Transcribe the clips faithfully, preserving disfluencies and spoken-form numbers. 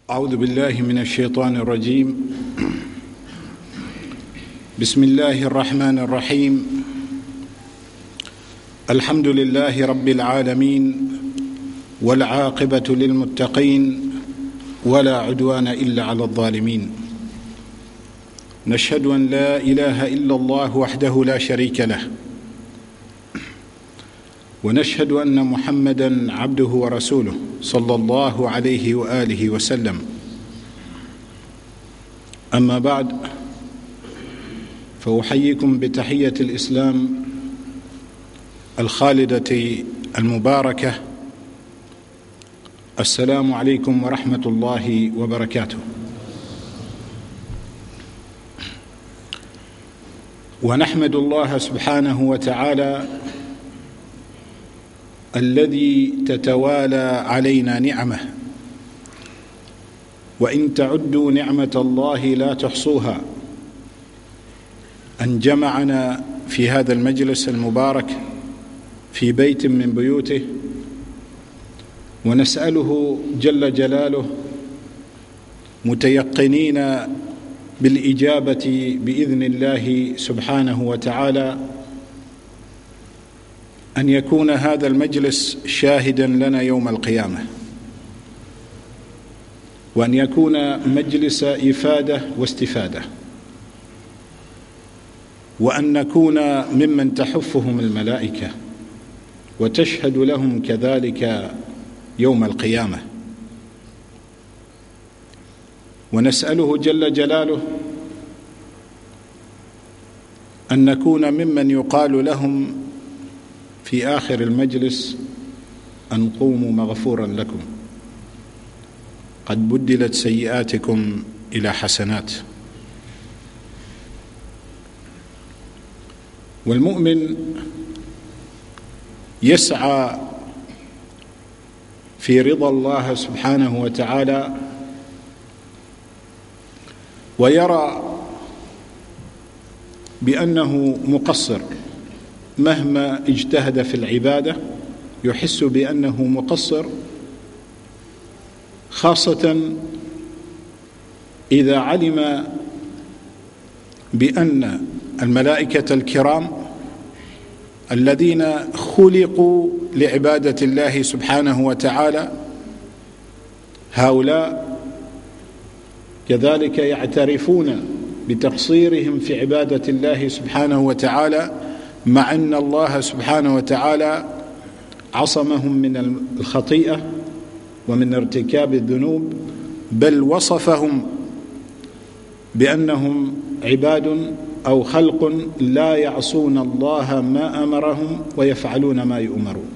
أعوذ بالله من الشيطان الرجيم. بسم الله الرحمن الرحيم. الحمد لله رب العالمين، والعاقبة للمتقين، ولا عدوان إلا على الظالمين. نشهد أن لا إله إلا الله وحده لا شريك له، ونشهد أن محمدًا عبده ورسوله صلى الله عليه وآله وسلم. أما بعد، فأحييكم بتحية الإسلام الخالدة المباركة. السلام عليكم ورحمة الله وبركاته. ونحمد الله سبحانه وتعالى الذي تتوالى علينا نعمه، وإن تعدوا نعمة الله لا تحصوها، أن جمعنا في هذا المجلس المبارك في بيت من بيوته، ونسأله جل جلاله متيقنين بالإجابة بإذن الله سبحانه وتعالى أن يكون هذا المجلس شاهدا لنا يوم القيامة، وأن يكون مجلس إفادة واستفادة، وأن نكون ممن تحفهم الملائكة وتشهد لهم كذلك يوم القيامة. ونسأله جل جلاله أن نكون ممن يقال لهم في آخر المجلس أن قوموا مغفورا لكم، قد بدلت سيئاتكم إلى حسنات. والمؤمن يسعى في رضا الله سبحانه وتعالى، ويرى بأنه مقصر مهما اجتهد في العبادة، يحس بأنه مقصر، خاصة إذا علم بأن الملائكة الكرام الذين خلقوا لعبادة الله سبحانه وتعالى هؤلاء كذلك يعترفون بتقصيرهم في عبادة الله سبحانه وتعالى، مع أن الله سبحانه وتعالى عصمهم من الخطيئة ومن ارتكاب الذنوب، بل وصفهم بأنهم عباد أو خلق لا يعصون الله ما أمرهم ويفعلون ما يؤمرون.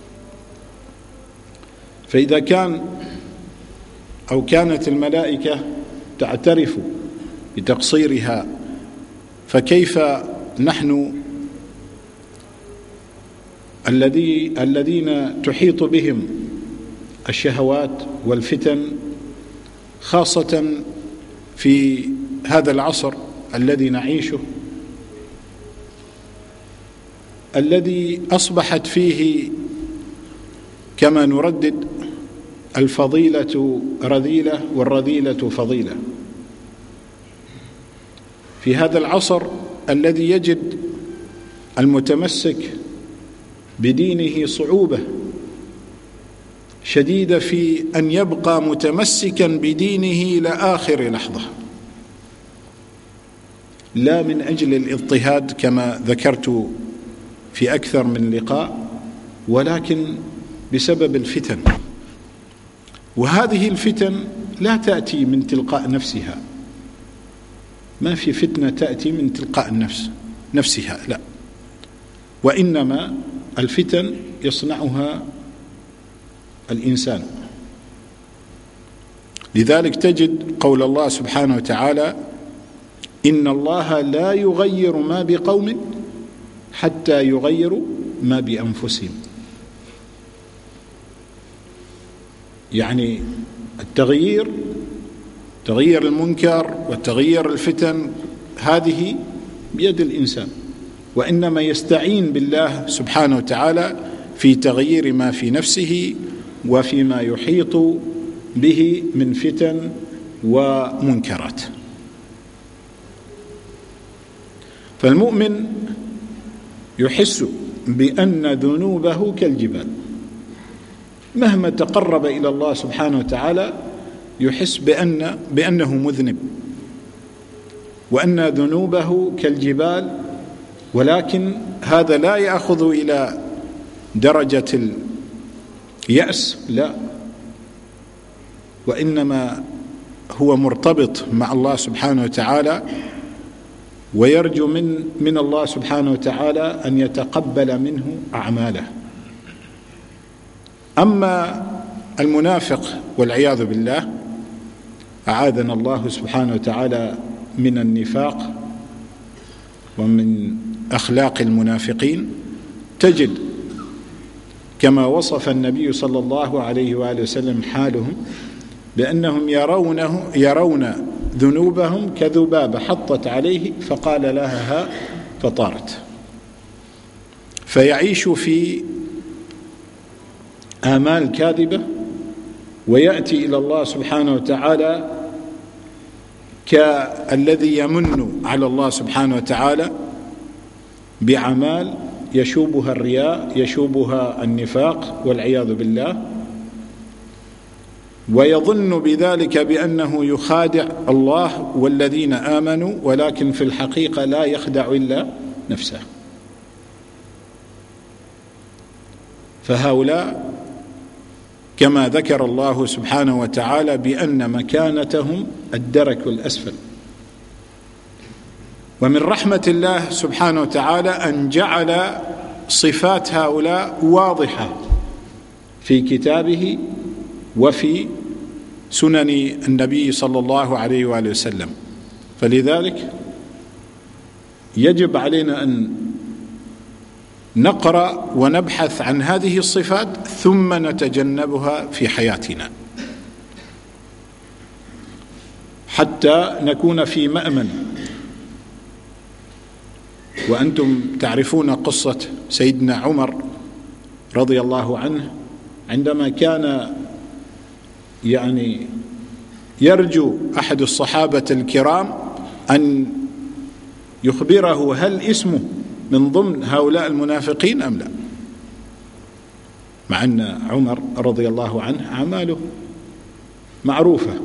فإذا كان أو كانت الملائكة تعترف بتقصيرها، فكيف نحن الذي الذين تحيط بهم الشهوات والفتن، خاصة في هذا العصر الذي نعيشه، الذي أصبحت فيه كما نردد الفضيلة رذيلة والرذيلة فضيلة. في هذا العصر الذي يجد المتمسك بدينه صعوبة شديدة في أن يبقى متمسكا بدينه لآخر لحظة، لا من أجل الاضطهاد كما ذكرت في أكثر من لقاء، ولكن بسبب الفتن. وهذه الفتن لا تأتي من تلقاء نفسها، ما في فتنة تأتي من تلقاء النفس نفسها، لا، وإنما الفتن يصنعها الإنسان. لذلك تجد قول الله سبحانه وتعالى: إن الله لا يغير ما بقوم حتى يغيروا ما بأنفسهم. يعني التغيير، تغيير المنكر وتغيير الفتن، هذه بيد الإنسان، وإنما يستعين بالله سبحانه وتعالى في تغيير ما في نفسه وفيما يحيط به من فتن ومنكرات. فالمؤمن يحس بأن ذنوبه كالجبال، مهما تقرب إلى الله سبحانه وتعالى يحس بأن بأنه مذنب، وأن ذنوبه كالجبال، ولكن هذا لا يأخذ إلى درجة اليأس، لا، وإنما هو مرتبط مع الله سبحانه وتعالى، ويرجو من من الله سبحانه وتعالى أن يتقبل منه أعماله. أما المنافق والعياذ بالله، أعاذنا الله سبحانه وتعالى من النفاق ومن أخلاق المنافقين، تجد كما وصف النبي صلى الله عليه وآله وسلم حالهم بأنهم يرونه يرون ذنوبهم كذبابة حطت عليه فقال لها ها فطارت، فيعيش في آمال كاذبة، ويأتي إلى الله سبحانه وتعالى كالذي يمن على الله سبحانه وتعالى بأعمال يشوبها الرياء، يشوبها النفاق والعياذ بالله، ويظن بذلك بأنه يخادع الله والذين آمنوا، ولكن في الحقيقة لا يخدع إلا نفسه. فهؤلاء كما ذكر الله سبحانه وتعالى بأن مكانتهم الدرك الأسفل. ومن رحمة الله سبحانه وتعالى أن جعل صفات هؤلاء واضحة في كتابه وفي سنن النبي صلى الله عليه وآله وسلم، فلذلك يجب علينا أن نقرأ ونبحث عن هذه الصفات ثم نتجنبها في حياتنا حتى نكون في مأمن. وأنتم تعرفون قصة سيدنا عمر رضي الله عنه عندما كان يعني يرجو أحد الصحابة الكرام أن يخبره هل اسمه من ضمن هؤلاء المنافقين أم لا، مع أن عمر رضي الله عنه أعماله معروفة،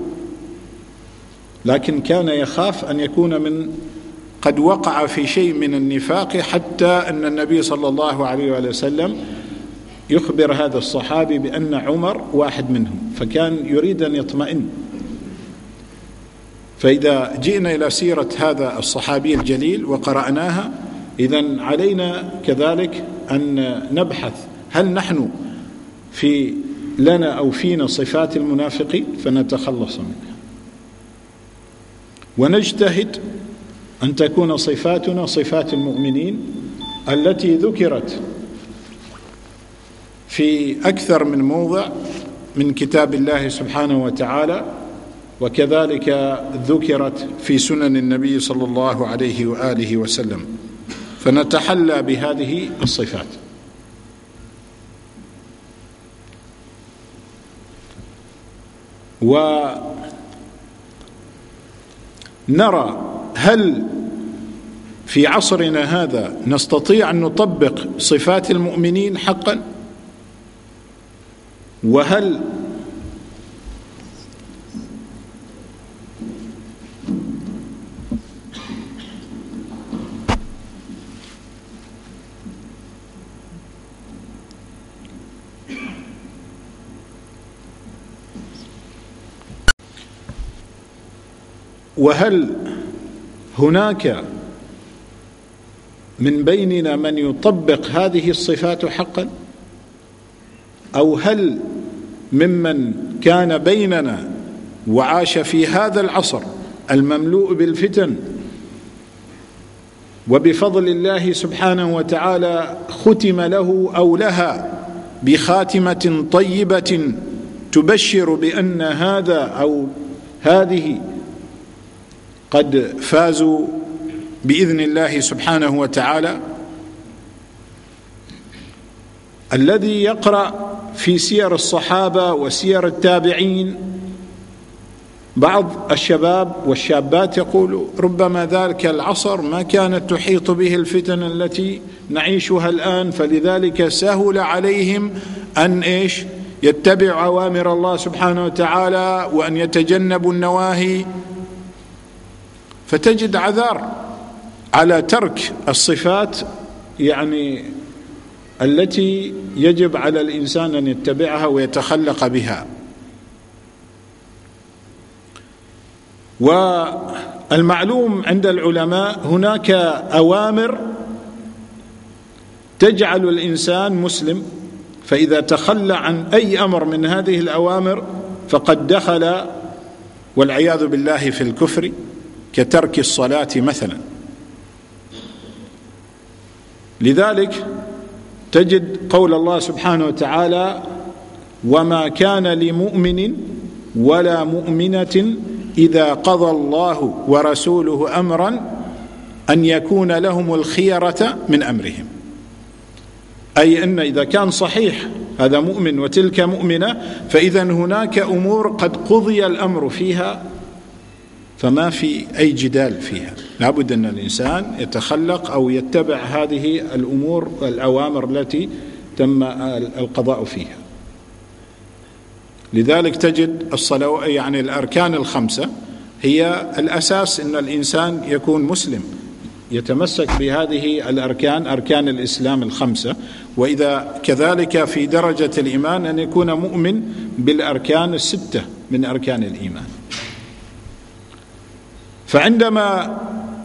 لكن كان يخاف أن يكون من قد وقع في شيء من النفاق، حتى أن النبي صلى الله عليه وآله وسلم يخبر هذا الصحابي بأن عمر واحد منهم، فكان يريد أن يطمئن. فإذا جئنا إلى سيرة هذا الصحابي الجليل وقرأناها، إذن علينا كذلك أن نبحث هل نحن في لنا أو فينا صفات المنافقين فنتخلص منها، ونجتهد أن تكون صفاتنا صفات المؤمنين التي ذكرت في أكثر من موضع من كتاب الله سبحانه وتعالى، وكذلك ذكرت في سنن النبي صلى الله عليه وآله وسلم، فنتحلى بهذه الصفات. ونرى هل في عصرنا هذا نستطيع أن نطبق صفات المؤمنين حقا، وهل وهل هناك من بيننا من يطبق هذه الصفات حقا، أو هل ممن كان بيننا وعاش في هذا العصر المملوء بالفتن وبفضل الله سبحانه وتعالى ختم له أو لها بخاتمة طيبة تبشر بأن هذا أو هذه قد فازوا بإذن الله سبحانه وتعالى؟ الذي يقرأ في سير الصحابة وسير التابعين بعض الشباب والشابات يقول ربما ذلك العصر ما كانت تحيط به الفتن التي نعيشها الآن، فلذلك سهل عليهم أن إيش يتبعوا أوامر الله سبحانه وتعالى وأن يتجنبوا النواهي، فتجد عذار على ترك الصفات يعني التي يجب على الإنسان أن يتبعها ويتخلق بها. والمعلوم عند العلماء هناك أوامر تجعل الإنسان مسلم، فإذا تخلى عن أي أمر من هذه الأوامر فقد دخل والعياذ بالله في الكفر، كترك الصلاة مثلا. لذلك تجد قول الله سبحانه وتعالى: وما كان لمؤمن ولا مؤمنة إذا قضى الله ورسوله أمرا أن يكون لهم الخيرة من أمرهم. أي أن إذا كان صحيح هذا مؤمن وتلك مؤمنة، فإذا هناك أمور قد قضي الأمر فيها فما في أي جدال فيها، لابد أن الإنسان يتخلق أو يتبع هذه الأمور الأوامر التي تم القضاء فيها. لذلك تجد الصلاة يعني الأركان الخمسة هي الأساس، أن الإنسان يكون مسلم يتمسك بهذه الأركان، أركان الإسلام الخمسة، وإذا كذلك في درجة الإيمان أن يكون مؤمن بالأركان الستة من أركان الإيمان. فعندما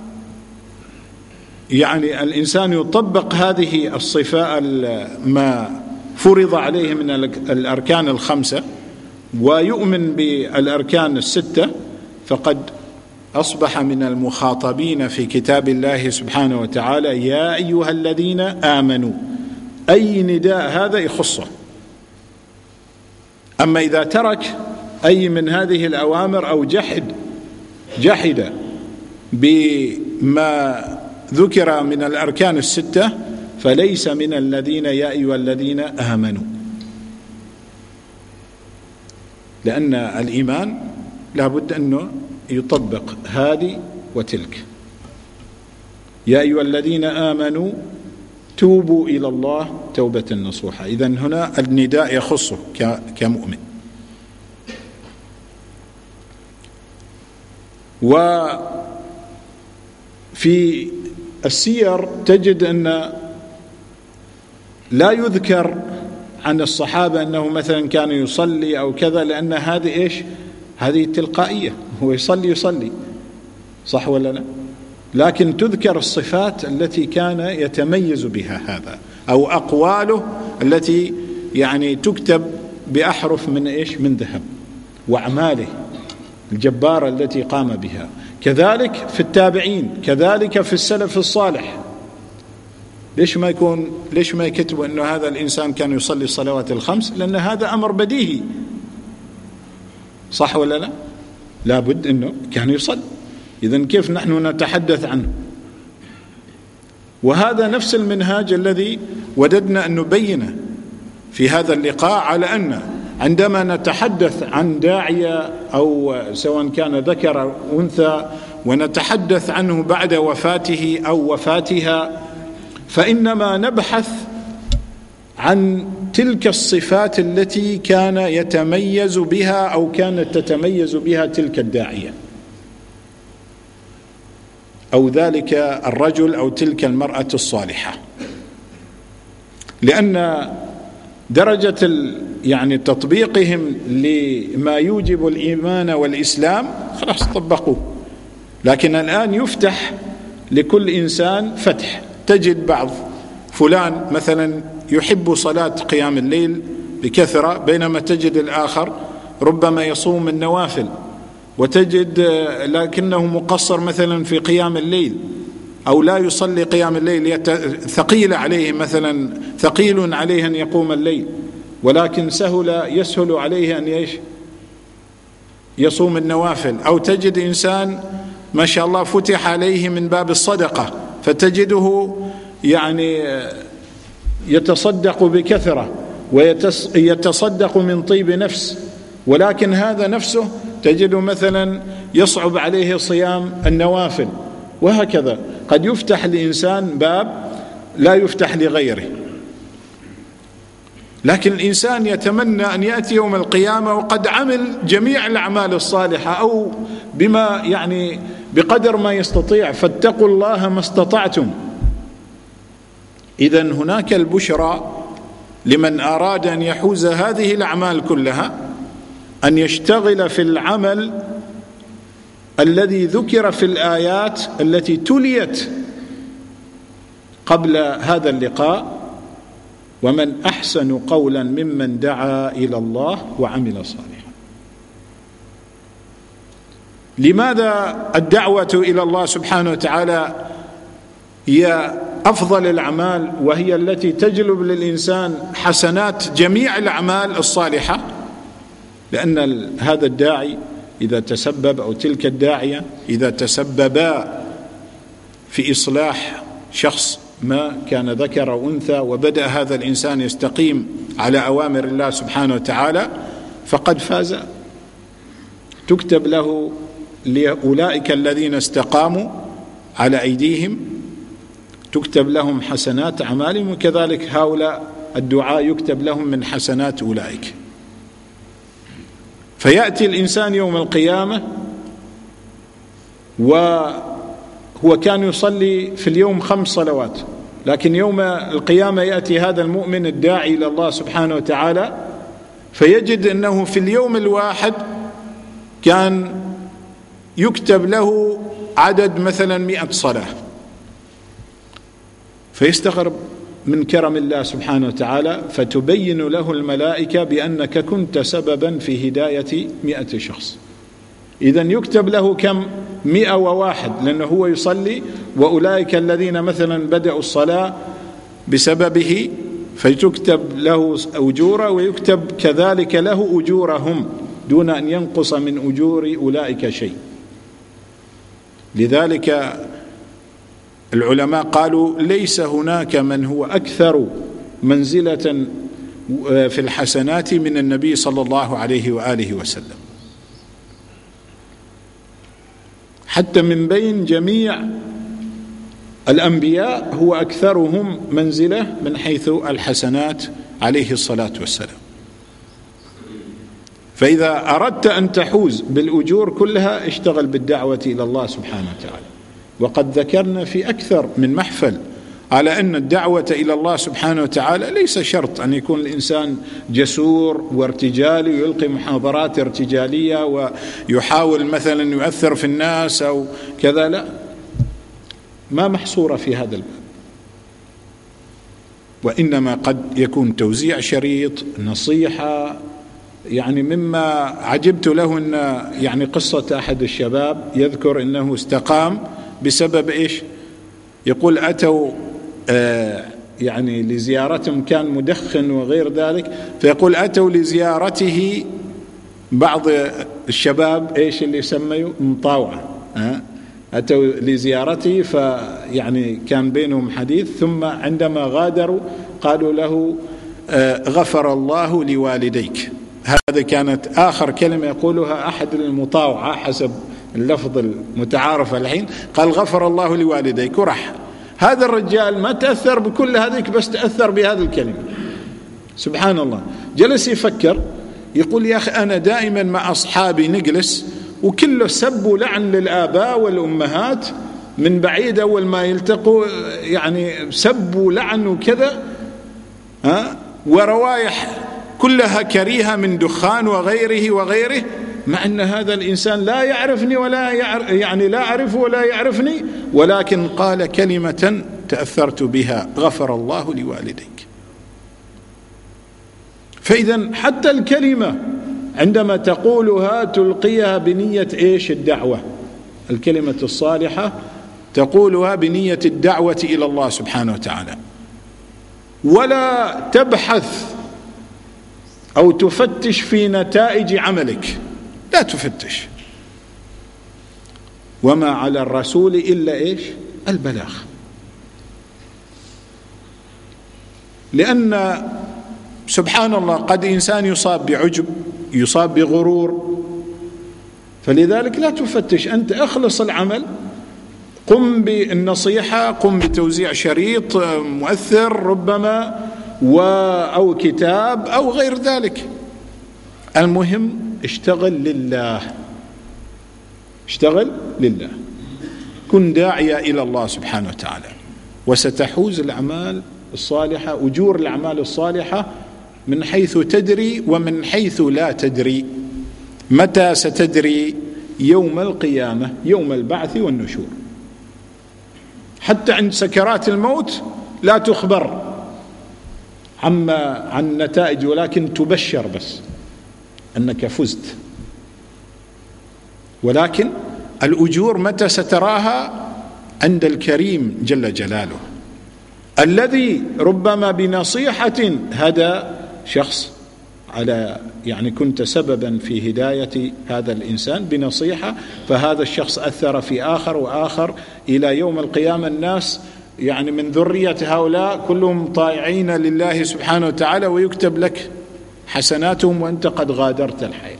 يعني الإنسان يطبق هذه الصفة ما فرض عليه من الأركان الخمسة ويؤمن بالأركان الستة، فقد أصبح من المخاطبين في كتاب الله سبحانه وتعالى: يا أيها الذين آمنوا. أي نداء هذا يخصه. أما إذا ترك أي من هذه الأوامر أو جحد جحد بما ذكر من الأركان الستة فليس من الذين يا أيها الذين آمنوا، لأن الإيمان لابد أنه يطبق هذه وتلك. يا أيها الذين آمنوا توبوا إلى الله توبة نصوحا. إذن هنا النداء يخصه كمؤمن. وفي السير تجد أن لا يذكر عن الصحابة أنه مثلا كان يصلي أو كذا، لأن هذه إيش؟ هذه تلقائية، هو يصلي يصلي صح ولا لا؟ لكن تذكر الصفات التي كان يتميز بها هذا، أو أقواله التي يعني تكتب بأحرف من إيش؟ من ذهب، وأعماله الجبارة التي قام بها. كذلك في التابعين، كذلك في السلف الصالح. ليش ما يكون ليش ما يكتبوا أنه هذا الإنسان كان يصلي الصلوات الخمس؟ لأن هذا أمر بديهي صح ولا لا؟ لابد أنه كان يصلي. إذن كيف نحن نتحدث عنه؟ وهذا نفس المنهاج الذي وددنا أن نبينه في هذا اللقاء، على أن عندما نتحدث عن داعية أو سواء كان ذكر أو أنثى ونتحدث عنه بعد وفاته أو وفاتها، فإنما نبحث عن تلك الصفات التي كان يتميز بها أو كانت تتميز بها تلك الداعية أو ذلك الرجل أو تلك المرأة الصالحة. لأن درجة يعني تطبيقهم لما يوجب الإيمان والإسلام خلاص طبقوه، لكن الآن يفتح لكل إنسان فتح. تجد بعض فلان مثلا يحب صلاة قيام الليل بكثرة، بينما تجد الآخر ربما يصوم النوافل، وتجد لكنه مقصر مثلا في قيام الليل أو لا يصلي قيام الليل، ثقيل عليه مثلا ثقيل عليه أن يقوم الليل، ولكن سهل يسهل عليه أن يش يصوم النوافل. أو تجد إنسان ما شاء الله فتح عليه من باب الصدقة، فتجده يعني يتصدق بكثرة ويتصدق من طيب نفس، ولكن هذا نفسه تجد مثلا يصعب عليه صيام النوافل، وهكذا قد يفتح الإنسان باب لا يفتح لغيره. لكن الإنسان يتمنى أن يأتي يوم القيامة وقد عمل جميع الأعمال الصالحة أو بما يعني بقدر ما يستطيع، فاتقوا الله ما استطعتم. إذن هناك البشرى لمن أراد أن يحوز هذه الأعمال كلها، أن يشتغل في العمل الذي ذكر في الآيات التي تليت قبل هذا اللقاء: ومن أحسن قولا ممن دعا إلى الله وعمل صالحا. لماذا الدعوة إلى الله سبحانه وتعالى هي أفضل الأعمال وهي التي تجلب للإنسان حسنات جميع الأعمال الصالحة؟ لأن هذا الداعي إذا تسبب أو تلك الداعية إذا تسببا في إصلاح شخص ما كان ذكر أو أنثى، وبدأ هذا الإنسان يستقيم على أوامر الله سبحانه وتعالى، فقد فاز. تكتب له لأولئك الذين استقاموا على أيديهم تكتب لهم حسنات أعمالهم، وكذلك هؤلاء الدعاء يكتب لهم من حسنات أولئك. فيأتي الإنسان يوم القيامة وهو كان يصلي في اليوم خمس صلوات، لكن يوم القيامة يأتي هذا المؤمن الداعي إلى الله سبحانه وتعالى فيجد أنه في اليوم الواحد كان يكتب له عدد مثلا مئة صلاة، فيستغرب من كرم الله سبحانه وتعالى، فتبين له الملائكة بأنك كنت سببا في هداية مئة شخص. إذن يكتب له كم؟ مئة وواحد، لأنه هو يصلي وأولئك الذين مثلا بدأوا الصلاة بسببه، فتكتب له أجوره ويكتب كذلك له أجورهم دون أن ينقص من أجور أولئك شيء. لذلك العلماء قالوا ليس هناك من هو أكثر منزلة في الحسنات من النبي صلى الله عليه وآله وسلم، حتى من بين جميع الأنبياء هو أكثرهم منزلة من حيث الحسنات عليه الصلاة والسلام. فإذا أردت أن تحوز بالأجور كلها اشتغل بالدعوة إلى الله سبحانه وتعالى. وقد ذكرنا في أكثر من محفل على أن الدعوة إلى الله سبحانه وتعالى ليس شرط أن يكون الإنسان جسور وارتجالي ويلقي محاضرات ارتجالية ويحاول مثلا يؤثر في الناس أو كذا، لا، ما محصورة في هذا الباب، وإنما قد يكون توزيع شريط، نصيحة. يعني مما عجبت له أن يعني قصة أحد الشباب يذكر أنه استقام بسبب إيش؟ يقول أتوا آه يعني لزيارتهم، كان مدخن وغير ذلك، فيقول أتوا لزيارته بعض الشباب إيش اللي سميوا مطاوعة، آه أتوا لزيارته فيعني كان بينهم حديث، ثم عندما غادروا قالوا له آه غفر الله لوالديك. هذا كانت آخر كلمة يقولها أحد المطاوعة حسب اللفظ المتعارف الحين، قال غفر الله لوالديك ورح. هذا الرجال ما تأثر بكل هذيك، بس تأثر بهذه الكلمة. سبحان الله. جلس يفكر يقول يا أخي أنا دائما مع أصحابي نجلس وكله سب ولعن للآباء والأمهات من بعيد، أول ما يلتقوا يعني سب ولعن وكذا، ها، وروايح كلها كريهة من دخان وغيره وغيره، مع أن هذا الإنسان لا يعرفني ولا يعرف يعني لا أعرفه ولا يعرفني، ولكن قال كلمة تأثرت بها غفر الله لوالديك. فإذا حتى الكلمة عندما تقولها تلقيها بنية إيش؟ الدعوة. الكلمة الصالحة تقولها بنية الدعوة إلى الله سبحانه وتعالى، ولا تبحث أو تفتش في نتائج عملك، لا تفتش. وما على الرسول إلا إيش؟ البلاغ. لأن سبحان الله قد إنسان يصاب بعجب، يصاب بغرور، فلذلك لا تفتش، أنت أخلص العمل، قم بالنصيحة، قم بتوزيع شريط مؤثر ربما أو كتاب أو غير ذلك. المهم اشتغل لله، اشتغل لله، كن داعية إلى الله سبحانه وتعالى، وستحوز الأعمال الصالحة، أجور الأعمال الصالحة من حيث تدري ومن حيث لا تدري. متى ستدري؟ يوم القيامة، يوم البعث والنشور. حتى عند سكرات الموت لا تخبر عما عن النتائج، ولكن تبشر بس أنك فزت. ولكن الأجور متى ستراها؟ عند الكريم جل جلاله، الذي ربما بنصيحة هدى شخص، على يعني كنت سببا في هداية هذا الإنسان بنصيحة، فهذا الشخص أثر في آخر وآخر، إلى يوم القيامة الناس يعني من ذرية هؤلاء كلهم طائعين لله سبحانه وتعالى، ويكتب لك حسناتهم وأنت قد غادرت الحياة.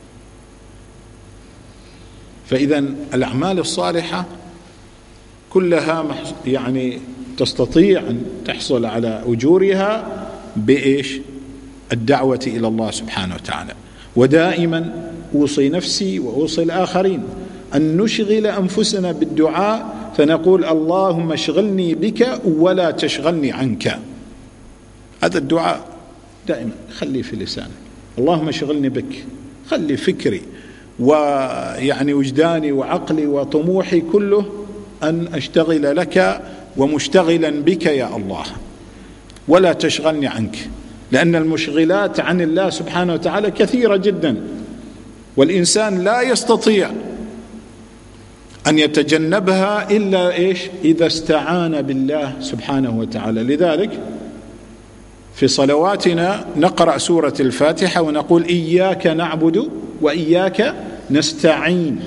فإذا الأعمال الصالحة كلها يعني تستطيع أن تحصل على أجورها بإيش؟ الدعوة إلى الله سبحانه وتعالى. ودائما أوصي نفسي وأوصي الآخرين أن نشغل أنفسنا بالدعاء، فنقول اللهم اشغلني بك ولا تشغلني عنك. هذا الدعاء دائما خليه في لسانك، اللهم اشغلني بك، خلي فكري ويعني وجداني وعقلي وطموحي كله أن أشتغل لك ومشتغلا بك يا الله، ولا تشغلني عنك، لأن المشغلات عن الله سبحانه وتعالى كثيرة جدا، والإنسان لا يستطيع أن يتجنبها إلا إيش؟ إذا استعان بالله سبحانه وتعالى. لذلك في صلواتنا نقرأ سورة الفاتحة ونقول إياك نعبد وإياك نستعين،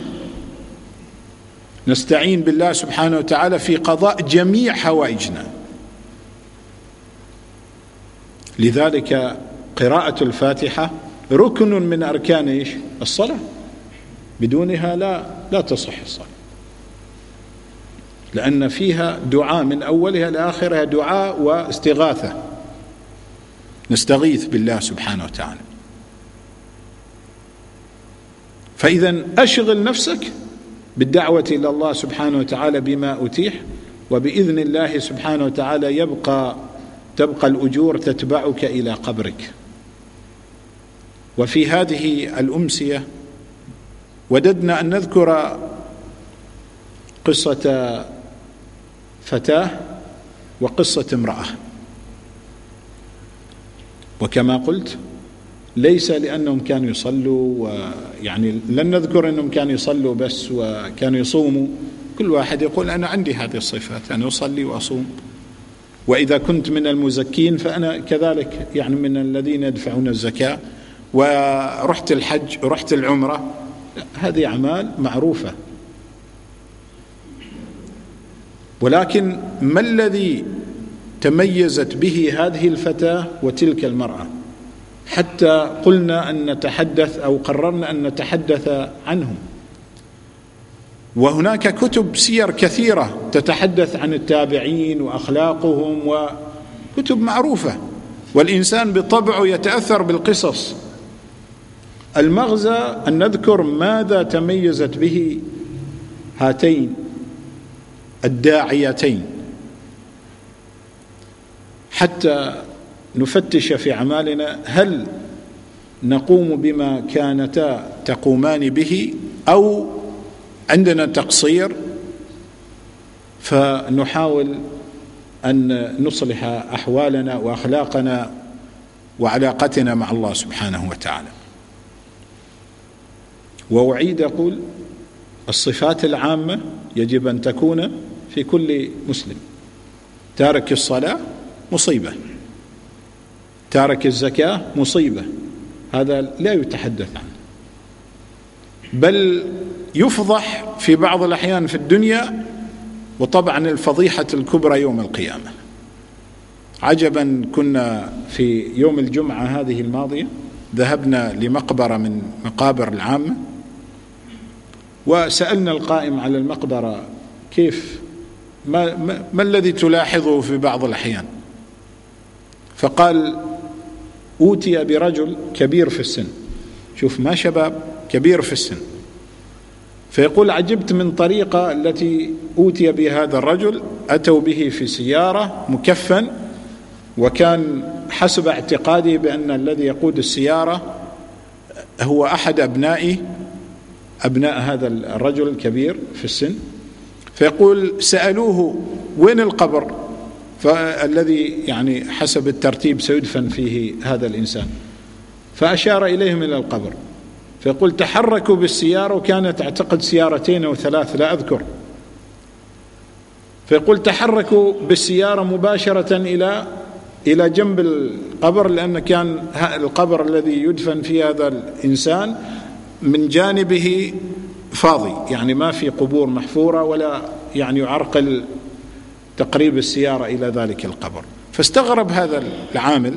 نستعين بالله سبحانه وتعالى في قضاء جميع حوائجنا. لذلك قراءة الفاتحة ركن من أركان إيش؟ الصلاة، بدونها لا لا تصح الصلاة، لأن فيها دعاء من أولها لآخرها، دعاء واستغاثة، نستغيث بالله سبحانه وتعالى. فإذا أشغل نفسك بالدعوة إلى الله سبحانه وتعالى بما أتيح، وبإذن الله سبحانه وتعالى يبقى تبقى الأجور تتبعك إلى قبرك. وفي هذه الأمسية وددنا أن نذكر قصة فتاة وقصة امرأة، وكما قلت ليس لأنهم كانوا يصلوا، ويعني لن نذكر أنهم كانوا يصلوا بس وكانوا يصوموا، كل واحد يقول أنا عندي هذه الصفات، أنا أصلي وأصوم، وإذا كنت من المزكين فأنا كذلك، يعني من الذين يدفعون الزكاة، ورحت الحج ورحت العمرة، هذه أعمال معروفة. ولكن ما الذي تميزت به هذه الفتاة وتلك المرأة حتى قلنا أن نتحدث أو قررنا أن نتحدث عنهم؟ وهناك كتب سير كثيرة تتحدث عن التابعين وأخلاقهم، وكتب معروفة، والإنسان بطبعه يتأثر بالقصص. المغزى أن نذكر ماذا تميزت به هاتين الداعيتين، حتى نفتش في أعمالنا هل نقوم بما كانتا تقومان به أو عندنا تقصير، فنحاول أن نصلح أحوالنا وأخلاقنا وعلاقتنا مع الله سبحانه وتعالى. وأعيد أقول الصفات العامة يجب أن تكون في كل مسلم. تارك الصلاة مصيبة، تارك الزكاة مصيبة، هذا لا يتحدث عنه، بل يفضح في بعض الأحيان في الدنيا، وطبعا الفضيحة الكبرى يوم القيامة. عجبا، كنا في يوم الجمعة هذه الماضية ذهبنا لمقبرة من مقابر العامة، وسألنا القائم على المقبرة كيف ما, ما, ما الذي تلاحظه في بعض الأحيان؟ فقال أوتي برجل كبير في السن، شوف ما شباب، كبير في السن. فيقول عجبت من طريقة التي أوتي بهذا الرجل، أتوا به في سيارة مكفن، وكان حسب اعتقادي بأن الذي يقود السيارة هو أحد أبنائه أبناء هذا الرجل الكبير في السن. فيقول سألوه وين القبر فالذي يعني حسب الترتيب سيدفن فيه هذا الإنسان، فأشار إليهم إلى القبر. فيقول تحركوا بالسيارة، وكانت أعتقد سيارتين أو ثلاث لا أذكر. فيقول تحركوا بالسيارة مباشرة إلى إلى جنب القبر، لأن كان القبر الذي يدفن فيه هذا الإنسان من جانبه فاضي، يعني ما في قبور محفورة ولا يعني يعرقل تقريب السيارة إلى ذلك القبر. فاستغرب هذا العامل،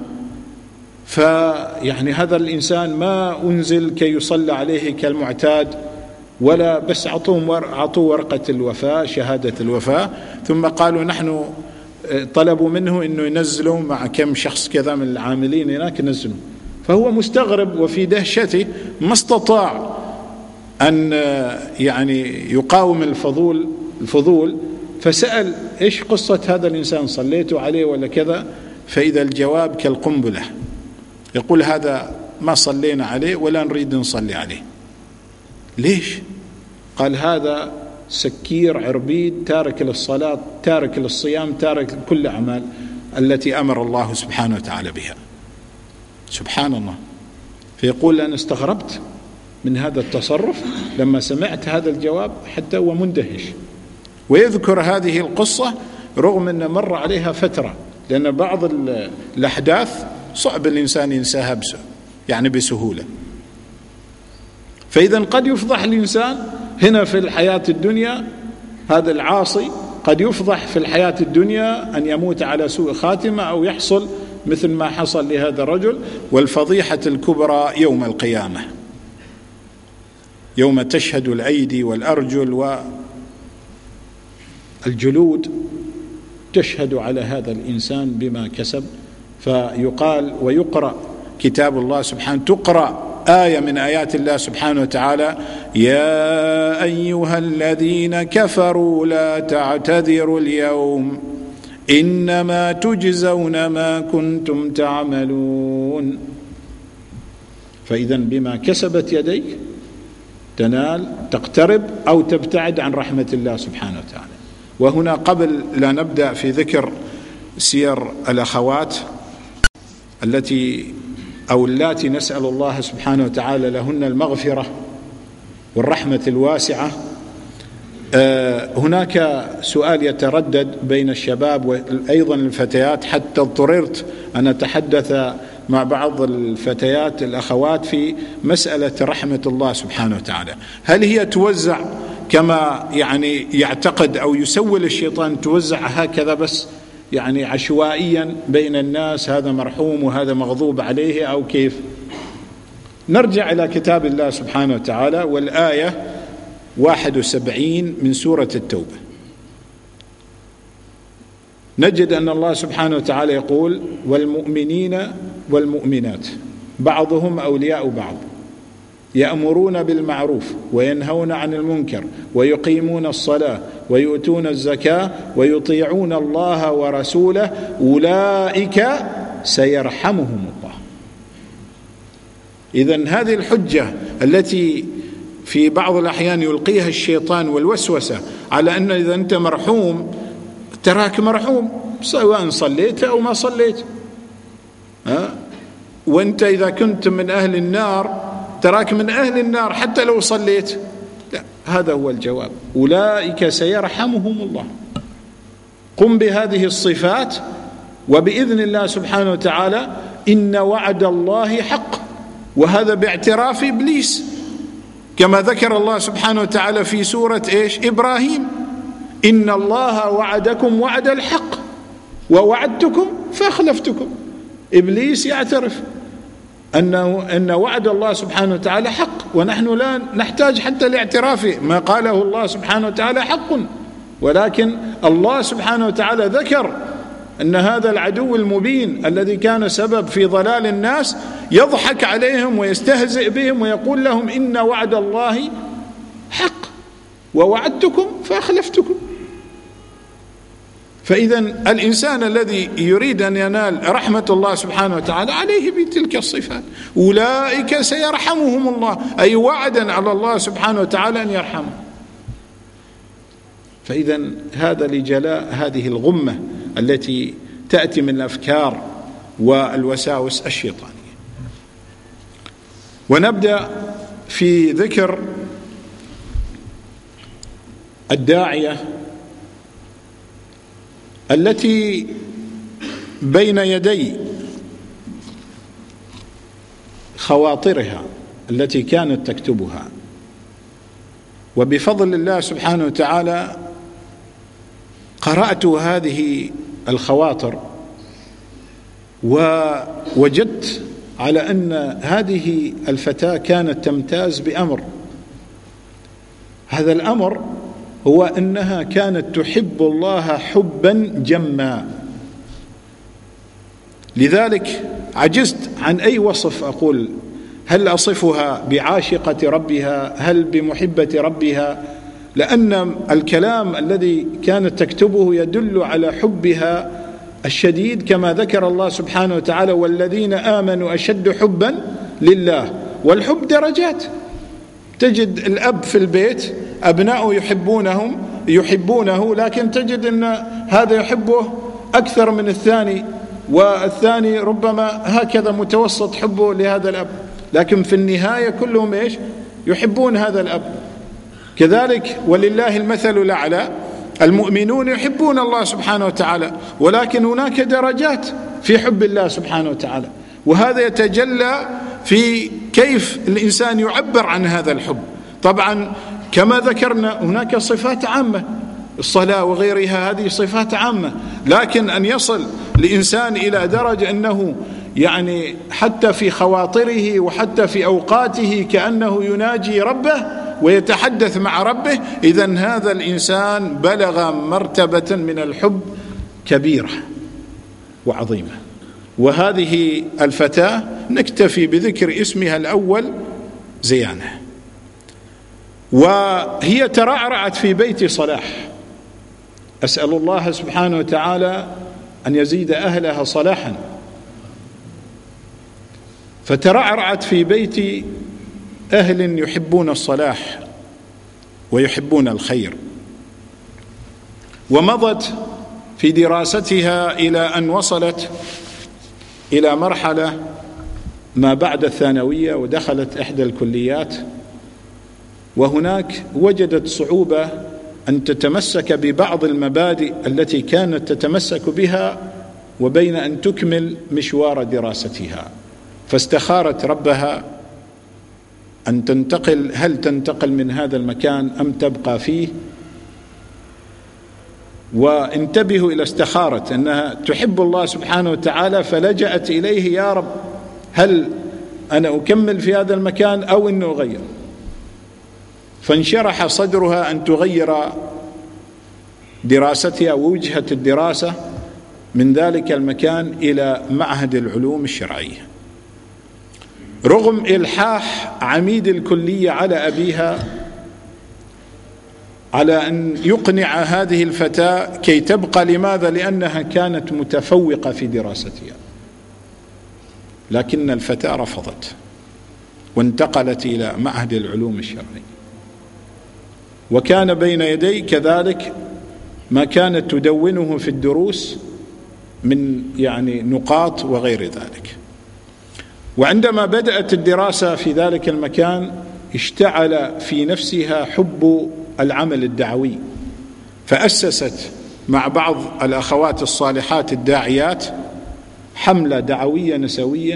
فيعني هذا الإنسان ما أنزل كي يصلى عليه كالمعتاد، ولا بس عطوه ورقة الوفاة، شهادة الوفاة، ثم قالوا نحن طلبوا منه أنه ينزلوا مع كم شخص كذا من العاملين هناك ينزلوا. فهو مستغرب وفي دهشته ما استطاع أن يعني يقاوم الفضول الفضول فسأل إيش قصة هذا الإنسان، صليتوا عليه ولا كذا؟ فإذا الجواب كالقنبلة، يقول هذا ما صلينا عليه ولا نريد نصلي عليه. ليش؟ قال هذا سكير عربيد، تارك للصلاة، تارك للصيام، تارك كل الأعمال التي أمر الله سبحانه وتعالى بها. سبحان الله. فيقول أنا استغربت من هذا التصرف لما سمعت هذا الجواب، حتى هو مندهش. ويذكر هذه القصة رغم أن مر عليها فترة، لأن بعض الأحداث صعب الإنسان ينساها يعني بسهولة. فإذا قد يفضح الإنسان هنا في الحياة الدنيا، هذا العاصي قد يفضح في الحياة الدنيا أن يموت على سوء خاتمة، أو يحصل مثل ما حصل لهذا الرجل. والفضيحة الكبرى يوم القيامة، يوم تشهد الأيدي والأرجل والجلود تشهد على هذا الإنسان بما كسب. فيقال ويقرأ كتاب الله سبحانه، تقرأ آية من آيات الله سبحانه وتعالى: يا أيها الذين كفروا لا تعتذروا اليوم إنما تجزون ما كنتم تعملون. فإذا بما كسبت يديك تنال، تقترب أو تبتعد عن رحمة الله سبحانه وتعالى. وهنا قبل لا نبدأ في ذكر سير الأخوات التي أو اللاتي نسأل الله سبحانه وتعالى لهن المغفرة والرحمة الواسعة، هناك سؤال يتردد بين الشباب وأيضا الفتيات، حتى اضطررت أن أتحدث مع بعض الفتيات الأخوات في مسألة رحمة الله سبحانه وتعالى. هل هي توزع كما يعني يعتقد أو يسول الشيطان، توزع هكذا بس يعني عشوائيا بين الناس، هذا مرحوم وهذا مغضوب عليه، أو كيف؟ نرجع إلى كتاب الله سبحانه وتعالى، والآية واحد وسبعين من سورة التوبة، نجد أن الله سبحانه وتعالى يقول: والمؤمنين والمؤمنات بعضهم أولياء بعض يأمرون بالمعروف وينهون عن المنكر ويقيمون الصلاة ويؤتون الزكاة ويطيعون الله ورسوله أولئك سيرحمهم الله. إذن هذه الحجة التي في بعض الأحيان يلقيها الشيطان والوسوسة على أن إذا أنت مرحوم تراك مرحوم سواء صليت أو ما صليت، ها؟ وأنت إذا كنت من أهل النار تراك من أهل النار حتى لو صليت. لا، هذا هو الجواب: أولئك سيرحمهم الله. قم بهذه الصفات وبإذن الله سبحانه وتعالى إن وعد الله حق، وهذا باعتراف إبليس، كما ذكر الله سبحانه وتعالى في سورة إيش؟ إبراهيم: إن الله وعدكم وعد الحق ووعدتكم فأخلفتكم. إبليس يعترف أنه أن وعد الله سبحانه وتعالى حق، ونحن لا نحتاج حتى لاعترافه، ما قاله الله سبحانه وتعالى حق، ولكن الله سبحانه وتعالى ذكر أن هذا العدو المبين الذي كان سبب في ضلال الناس يضحك عليهم ويستهزئ بهم ويقول لهم إن وعد الله حق ووعدتكم فأخلفتكم. فإذا الإنسان الذي يريد أن ينال رحمة الله سبحانه وتعالى عليه بتلك الصفات. أولئك سيرحمهم الله، أي وعدا على الله سبحانه وتعالى أن يرحمه. فإذا هذا لجلاء هذه الغمة التي تأتي من الأفكار والوساوس الشيطانية. ونبدأ في ذكر الداعية التي بين يدي خواطرها التي كانت تكتبها، وبفضل الله سبحانه وتعالى قرأت هذه الخواطر ووجدت على أن هذه الفتاة كانت تمتاز بأمر. هذا الأمر هو أنها كانت تحب الله حبا جما، لذلك عجزت عن أي وصف أقول، هل أصفها بعاشقة ربها، هل بمحبة ربها، لأن الكلام الذي كانت تكتبه يدل على حبها الشديد، كما ذكر الله سبحانه وتعالى والذين آمنوا أشد حبا لله. والحب درجات، تجد الأب في البيت أبناؤه يحبونهم يحبونه، لكن تجد أن هذا يحبه أكثر من الثاني، والثاني ربما هكذا متوسط حبه لهذا الأب، لكن في النهاية كلهم إيش؟ يحبون هذا الأب. كذلك ولله المثل الأعلى، المؤمنون يحبون الله سبحانه وتعالى، ولكن هناك درجات في حب الله سبحانه وتعالى، وهذا يتجلى في كيف الإنسان يعبر عن هذا الحب. طبعا كما ذكرنا هناك صفات عامة، الصلاة وغيرها هذه صفات عامة، لكن أن يصل الإنسان إلى درجة أنه يعني حتى في خواطره وحتى في أوقاته كأنه يناجي ربه ويتحدث مع ربه، إذن هذا الإنسان بلغ مرتبة من الحب كبيرة وعظيمة. وهذه الفتاة نكتفي بذكر اسمها الأول زيانة، وهي ترعرعت في بيت صلاح. أسأل الله سبحانه وتعالى أن يزيد أهلها صلاحا. فترعرعت في بيت أهل يحبون الصلاح ويحبون الخير، ومضت في دراستها إلى أن وصلت إلى مرحلة ما بعد الثانوية، ودخلت إحدى الكليات، وهناك وجدت صعوبة أن تتمسك ببعض المبادئ التي كانت تتمسك بها وبين أن تكمل مشوار دراستها، فاستخارت ربها أن تنتقل، هل تنتقل من هذا المكان أم تبقى فيه. وانتبهوا إلى استخارة أنها تحب الله سبحانه وتعالى، فلجأت إليه: يا رب هل أنا أكمل في هذا المكان أو أنه أغير؟ فانشرح صدرها أن تغير دراستها ووجهة الدراسة من ذلك المكان إلى معهد العلوم الشرعية، رغم إلحاح عميد الكلية على أبيها على أن يقنع هذه الفتاة كي تبقى. لماذا؟ لأنها كانت متفوقة في دراستها، لكن الفتاة رفضت وانتقلت إلى معهد العلوم الشرعية. وكان بين يدي كذلك ما كانت تدونه في الدروس من يعني نقاط وغير ذلك. وعندما بدأت الدراسة في ذلك المكان اشتعل في نفسها حب العمل الدعوي، فأسست مع بعض الأخوات الصالحات الداعيات حملة دعوية نسوية،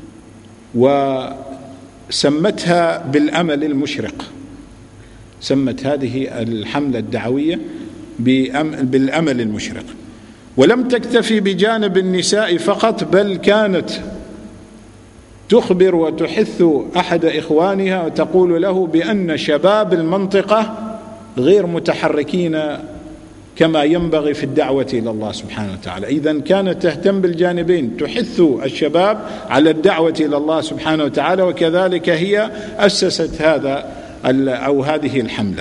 وسمتها بالأمل المشرق. سمت هذه الحملة الدعوية بالأمل المشرق. ولم تكتفي بجانب النساء فقط، بل كانت تخبر وتحث أحد إخوانها وتقول له بأن شباب المنطقة غير متحركين كما ينبغي في الدعوة إلى الله سبحانه وتعالى. إذن كانت تهتم بالجانبين، تحث الشباب على الدعوة إلى الله سبحانه وتعالى، وكذلك هي أسست هذا أو هذه الحملة.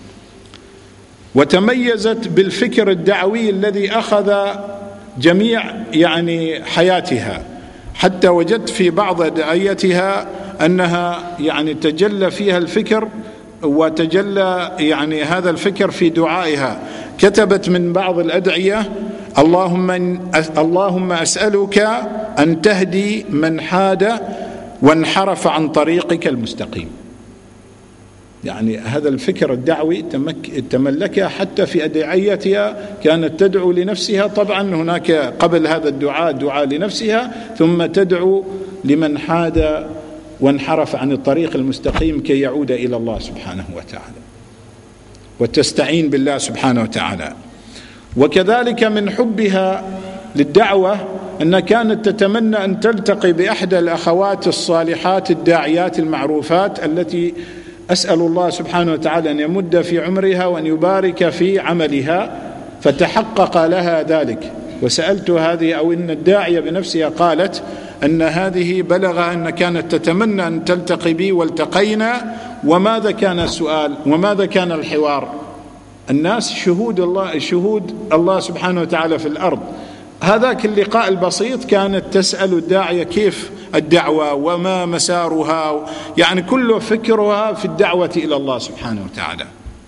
وتميزت بالفكر الدعوي الذي أخذ جميع يعني حياتها، حتى وجدت في بعض أدعيتها أنها يعني تجلى فيها الفكر، وتجلى يعني هذا الفكر في دعائها. كتبت من بعض الأدعية: اللهم اللهم أسألك أن تهدي من حاد وانحرف عن طريقك المستقيم. يعني هذا الفكر الدعوي تملكها حتى في أدعيتها، كانت تدعو لنفسها. طبعا هناك قبل هذا الدعاء دعاء لنفسها، ثم تدعو لمن حاد وانحرف عن الطريق المستقيم كي يعود إلى الله سبحانه وتعالى، وتستعين بالله سبحانه وتعالى. وكذلك من حبها للدعوة أن كانت تتمنى أن تلتقي بأحدى الأخوات الصالحات الداعيات المعروفات التي أسأل الله سبحانه وتعالى أن يمد في عمرها وأن يبارك في عملها، فتحقق لها ذلك. وسألت هذه أو إن الداعية بنفسها قالت أن هذه بلغ أن كانت تتمنى أن تلتقي بي، والتقينا. وماذا كان السؤال وماذا كان الحوار؟ الناس شهود الله، شهود الله سبحانه وتعالى في الأرض. هذاك اللقاء البسيط كانت تسأل الداعية كيف الدعوة وما مسارها، يعني كل فكرها في الدعوة إلى الله سبحانه وتعالى.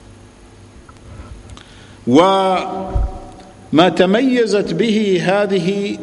وما تميزت به هذه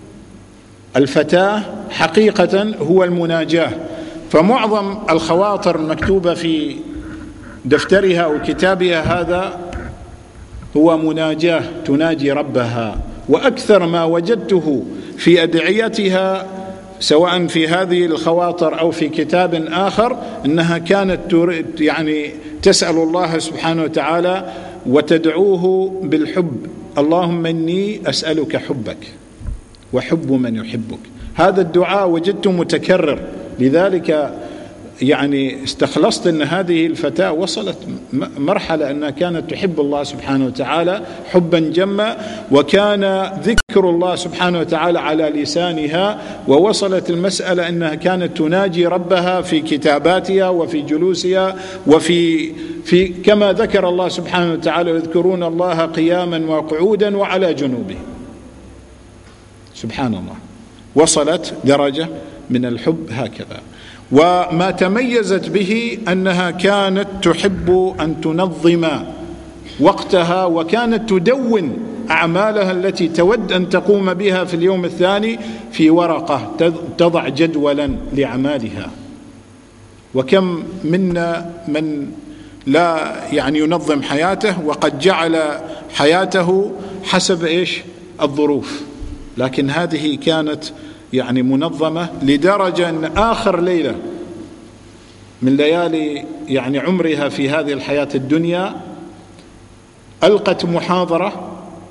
الفتاة حقيقة هو المناجاة. فمعظم الخواطر المكتوبة في دفترها أو كتابها هذا هو مناجاة، تناجي ربها. وأكثر ما وجدته في أدعيتها سواء في هذه الخواطر أو في كتاب آخر أنها كانت تريد يعني تسأل الله سبحانه وتعالى وتدعوه بالحب: اللهم إني أسألك حبك وحب من يحبك. هذا الدعاء وجدته متكرر، لذلك يعني استخلصت أن هذه الفتاة وصلت مرحلة أنها كانت تحب الله سبحانه وتعالى حبا جما، وكان ذكر الله سبحانه وتعالى على لسانها. ووصلت المسألة أنها كانت تناجي ربها في كتاباتها وفي جلوسها وفي في كما ذكر الله سبحانه وتعالى: يذكرون الله قياما وقعودا وعلى جنوبه. سبحان الله، وصلت درجة من الحب هكذا. وما تميزت به أنها كانت تحب أن تنظم وقتها، وكانت تدون أعمالها التي تود أن تقوم بها في اليوم الثاني في ورقة، تضع جدولا لأعمالها. وكم منا من لا يعني ينظم حياته وقد جعل حياته حسب إيش الظروف، لكن هذه كانت يعني منظمة لدرجة أن آخر ليلة من ليالي يعني عمرها في هذه الحياة الدنيا ألقت محاضرة،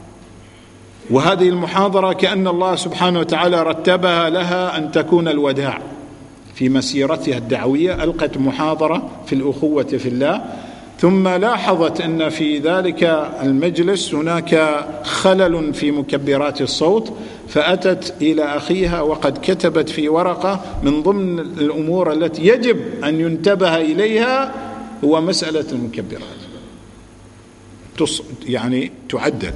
وهذه المحاضرة كأن الله سبحانه وتعالى رتبها لها أن تكون الوداع في مسيرتها الدعوية. ألقت محاضرة في الأخوة في الله، ثم لاحظت أن في ذلك المجلس هناك خلل في مكبرات الصوت، فأتت إلى أخيها وقد كتبت في ورقة من ضمن الأمور التي يجب أن ينتبه إليها هو مسألة المكبرات، يعني تعدل.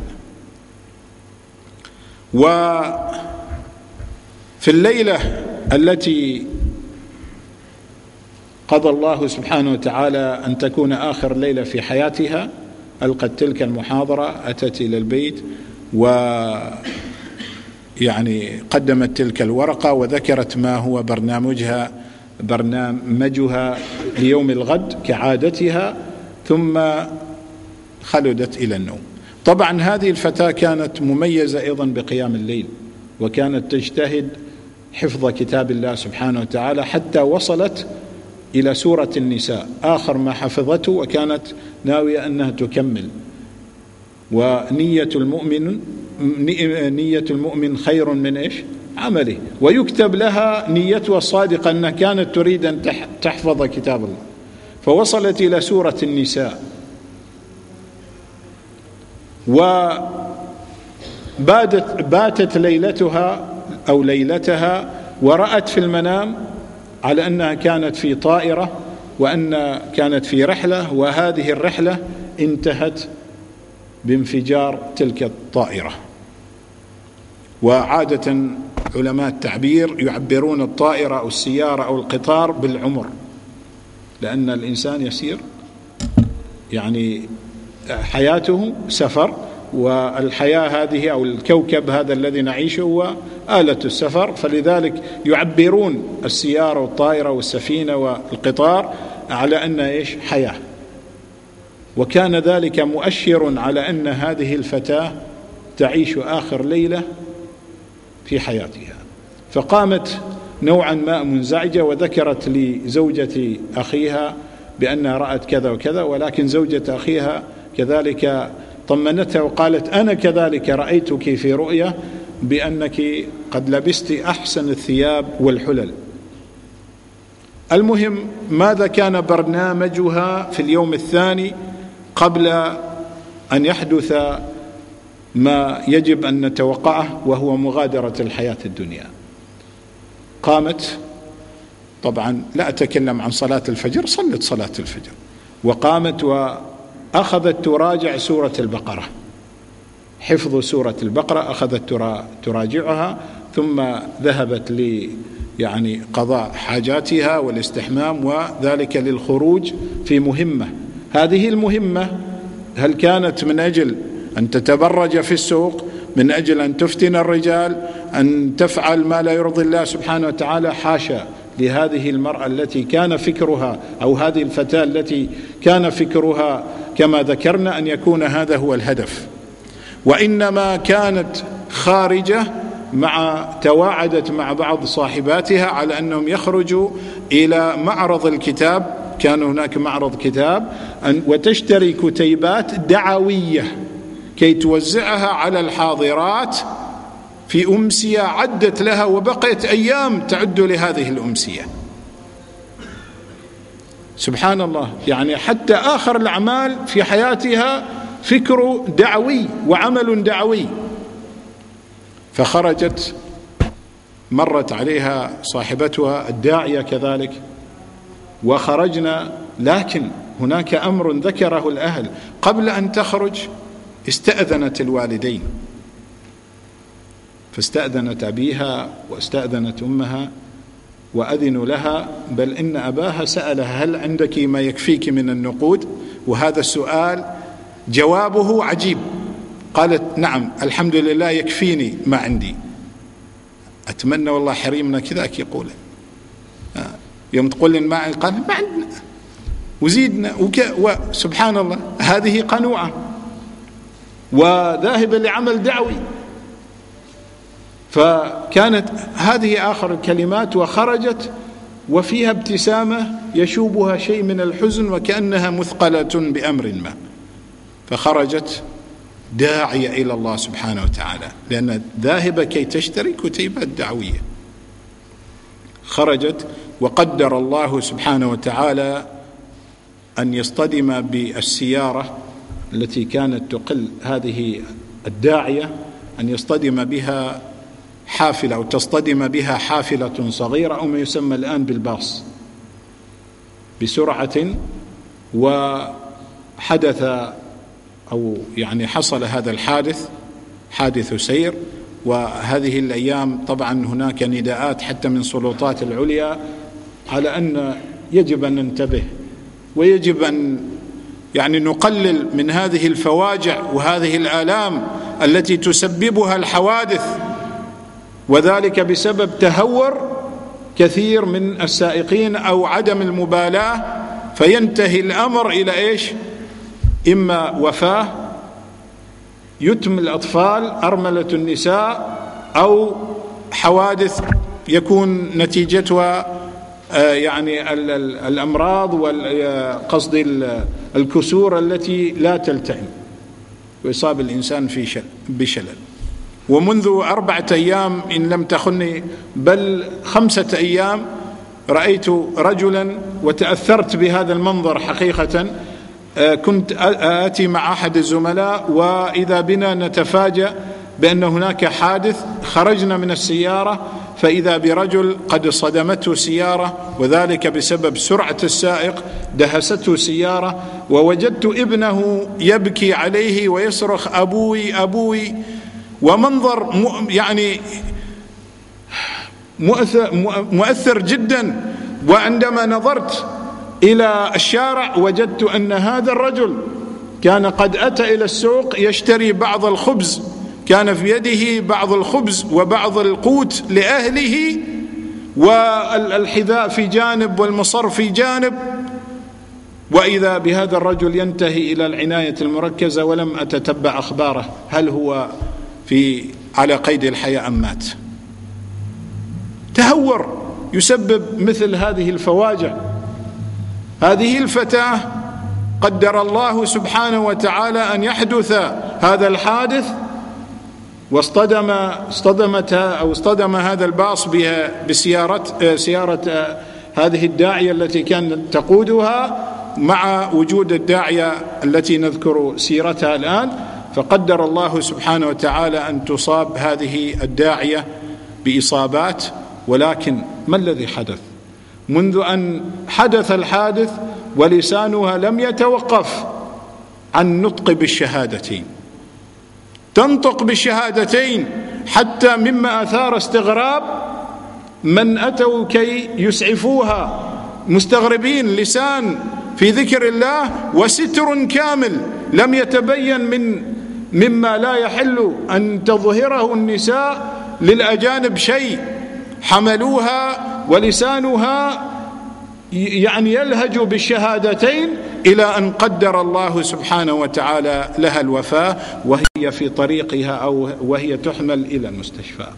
وفي الليلة التي قضى الله سبحانه وتعالى أن تكون آخر ليلة في حياتها ألقت تلك المحاضرة، أتت إلى البيت ويعني قدمت تلك الورقة وذكرت ما هو برنامجها برنامجها ليوم الغد كعادتها، ثم خلدت إلى النوم. طبعا هذه الفتاة كانت مميزة أيضا بقيام الليل، وكانت تجتهد حفظ كتاب الله سبحانه وتعالى حتى وصلت إلى سورة النساء آخر ما حفظته، وكانت ناوية أنها تكمل. ونية المؤمن نية المؤمن خير من إيش عمله، ويكتب لها نيتها الصادقة أنها كانت تريد أن تحفظ كتاب الله، فوصلت إلى سورة النساء وباتت باتت ليلتها أو ليلتها ورأت في المنام على أنها كانت في طائرة وأن كانت في رحلة، وهذه الرحلة انتهت بانفجار تلك الطائرة. وعادة علماء التعبير يعبرون الطائرة أو السيارة أو القطار بالعمر، لأن الإنسان يسير يعني حياته سفر، والحياة هذه أو الكوكب هذا الذي نعيشه هو آلة السفر، فلذلك يعبرون السيارة والطائرة والسفينة والقطار على أن إيش حياة. وكان ذلك مؤشر على أن هذه الفتاة تعيش آخر ليلة في حياتها، فقامت نوعا ما منزعجة وذكرت لزوجة أخيها بأنها رأت كذا وكذا، ولكن زوجة أخيها كذلك طمنتها وقالت أنا كذلك رأيتك في رؤيا بأنك قد لبست أحسن الثياب والحلل. المهم ماذا كان برنامجها في اليوم الثاني قبل أن يحدث ما يجب أن نتوقعه وهو مغادرة الحياة الدنيا؟ قامت، طبعا لا أتكلم عن صلاة الفجر، صلت صلاة الفجر، وقامت وأخذت تراجع سورة البقرة، حفظ سورة البقرة أخذت تراجعها، ثم ذهبت ل يعني قضاء حاجاتها والاستحمام وذلك للخروج في مهمة. هذه المهمة هل كانت من أجل أن تتبرج في السوق، من أجل أن تفتن الرجال، أن تفعل ما لا يرضي الله سبحانه وتعالى؟ حاشا لهذه المرأة التي كان فكرها أو هذه الفتاة التي كان فكرها كما ذكرنا أن يكون هذا هو الهدف، وإنما كانت خارجة مع تواعدت مع بعض صاحباتها على أنهم يخرجوا إلى معرض الكتاب، كان هناك معرض كتاب، وتشتري كتيبات دعوية كي توزعها على الحاضرات في أمسية عدت لها وبقيت أيام تعد لهذه الأمسية. سبحان الله، يعني حتى آخر الأعمال في حياتها فكر دعوي وعمل دعوي. فخرجت، مرت عليها صاحبتها الداعية كذلك وخرجنا، لكن هناك أمر ذكره الأهل قبل أن تخرج. استأذنت الوالدين، فاستأذنت أبيها واستأذنت أمها وأذنوا لها، بل إن أباها سألها هل عندك ما يكفيك من النقود؟ وهذا السؤال جوابه عجيب. قالت نعم الحمد لله يكفيني ما عندي. أتمنى والله حريمنا كذاك يقول يوم تقول لنا ما قال ما عندنا وزيدنا وك... وسبحان الله هذه قنوعة وذاهبة لعمل دعوي. فكانت هذه آخر الكلمات وخرجت وفيها ابتسامة يشوبها شيء من الحزن وكأنها مثقلة بأمر ما. فخرجت داعية إلى الله سبحانه وتعالى، لأن ذاهبة كي تشتري كتيبات دعوية. خرجت وقدر الله سبحانه وتعالى أن يصطدم بالسيارة التي كانت تقل هذه الداعية، أن يصطدم بها حافلة أو تصطدم بها حافلة صغيرة أو ما يسمى الآن بالباص بسرعة، وحدث أو يعني حصل هذا الحادث، حادث سير. وهذه الأيام طبعا هناك نداءات حتى من سلطات العليا على أن يجب أن ننتبه ويجب أن يعني نقلل من هذه الفواجع وهذه الآلام التي تسببها الحوادث، وذلك بسبب تهور كثير من السائقين أو عدم المبالاة، فينتهي الأمر إلى إيش؟ إما وفاة، يتم الأطفال، أرملة النساء، أو حوادث يكون نتيجتها يعني الأمراض والقصد الكسور التي لا تلتئم ويصاب الإنسان في بشلل. ومنذ أربعة أيام إن لم تخني بل خمسة أيام رأيت رجلا وتأثرت بهذا المنظر حقيقة. كنت آتي مع أحد الزملاء وإذا بنا نتفاجأ بأن هناك حادث، خرجنا من السيارة فإذا برجل قد صدمته سيارة، وذلك بسبب سرعة السائق دهسته سيارة، ووجدت ابنه يبكي عليه ويصرخ أبوي أبوي، ومنظر يعني مؤثر, مؤثر جدا. وعندما نظرت إلى الشارع وجدت أن هذا الرجل كان قد أتى إلى السوق يشتري بعض الخبز، كان في يده بعض الخبز وبعض القوت لأهله، والحذاء في جانب والمصر في جانب، وإذا بهذا الرجل ينتهي إلى العناية المركزة ولم أتتبع أخباره هل هو في على قيد الحياة أم مات. تهور يسبب مثل هذه الفواجع. هذه الفتاة قدر الله سبحانه وتعالى أن يحدث هذا الحادث، واصطدم اصطدمتها أو اصطدم هذا الباص بسيارة سيارة هذه الداعية التي كانت تقودها، مع وجود الداعية التي نذكر سيرتها الآن. فقدر الله سبحانه وتعالى أن تصاب هذه الداعية بإصابات. ولكن ما الذي حدث؟ منذ أن حدث الحادث ولسانها لم يتوقف عن نطق بالشهادتين، تنطق بالشهادتين، حتى مما أثار استغراب من أتوا كي يسعفوها مستغربين، لسان في ذكر الله وستر كامل لم يتبين من مما لا يحل أن تظهره النساء للأجانب شيء، حملوها ولسانها يعني يلهج بالشهادتين إلى أن قدر الله سبحانه وتعالى لها الوفاة وهي في طريقها أو وهي تحمل إلى المستشفى.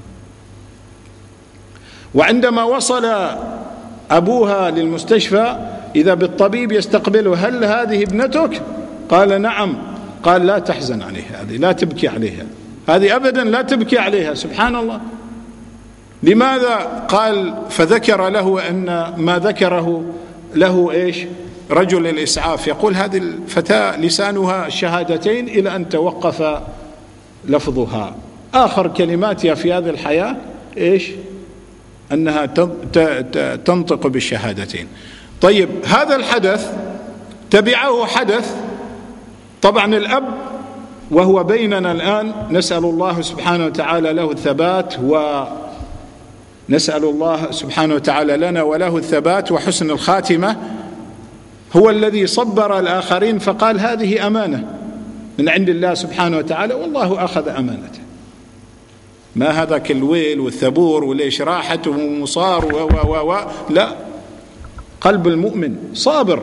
وعندما وصل أبوها للمستشفى إذا بالطبيب يستقبله: هل هذه ابنتك؟ قال: نعم. قال: لا تحزن عليها، هذه لا تبكي عليها، هذه أبدا لا تبكي عليها. سبحان الله. لماذا؟ قال: فذكر له أن ما ذكره له إيش؟ رجل الإسعاف يقول: هذه الفتاة لسانها الشهادتين إلى أن توقف لفظها، آخر كلماتها في هذه الحياة إيش؟ أنها تنطق بالشهادتين. طيب، هذا الحدث تبعه حدث. طبعا الأب وهو بيننا الآن، نسأل الله سبحانه وتعالى له الثبات، ونسأل الله سبحانه وتعالى لنا وله الثبات وحسن الخاتمة، هو الذي صبر الآخرين فقال: هذه أمانة من عند الله سبحانه وتعالى، والله أخذ أمانته. ما هذاك الويل والثبور وليش راحت ومصار و و و لا، قلب المؤمن صابر.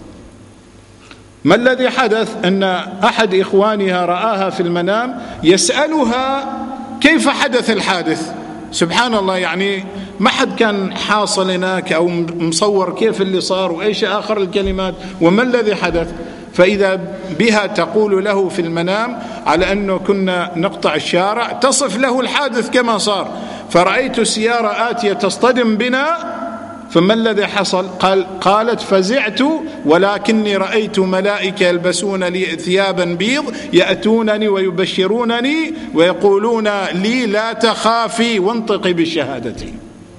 ما الذي حدث؟ أن أحد إخوانها رآها في المنام يسألها كيف حدث الحادث. سبحان الله، يعني ما حد كان حاصل هناك أو مصور كيف اللي صار وإيش آخر الكلمات وما الذي حدث. فإذا بها تقول له في المنام على أنه كنا نقطع الشارع، تصف له الحادث كما صار: فرأيت سيارة آتية تصطدم بنا، فما الذي حصل؟ قال قالت: فزعت، ولكني رأيت ملائكة يلبسون لي ثيابا بيض يأتونني ويبشرونني ويقولون لي: لا تخافي وانطقي بالشهادتين.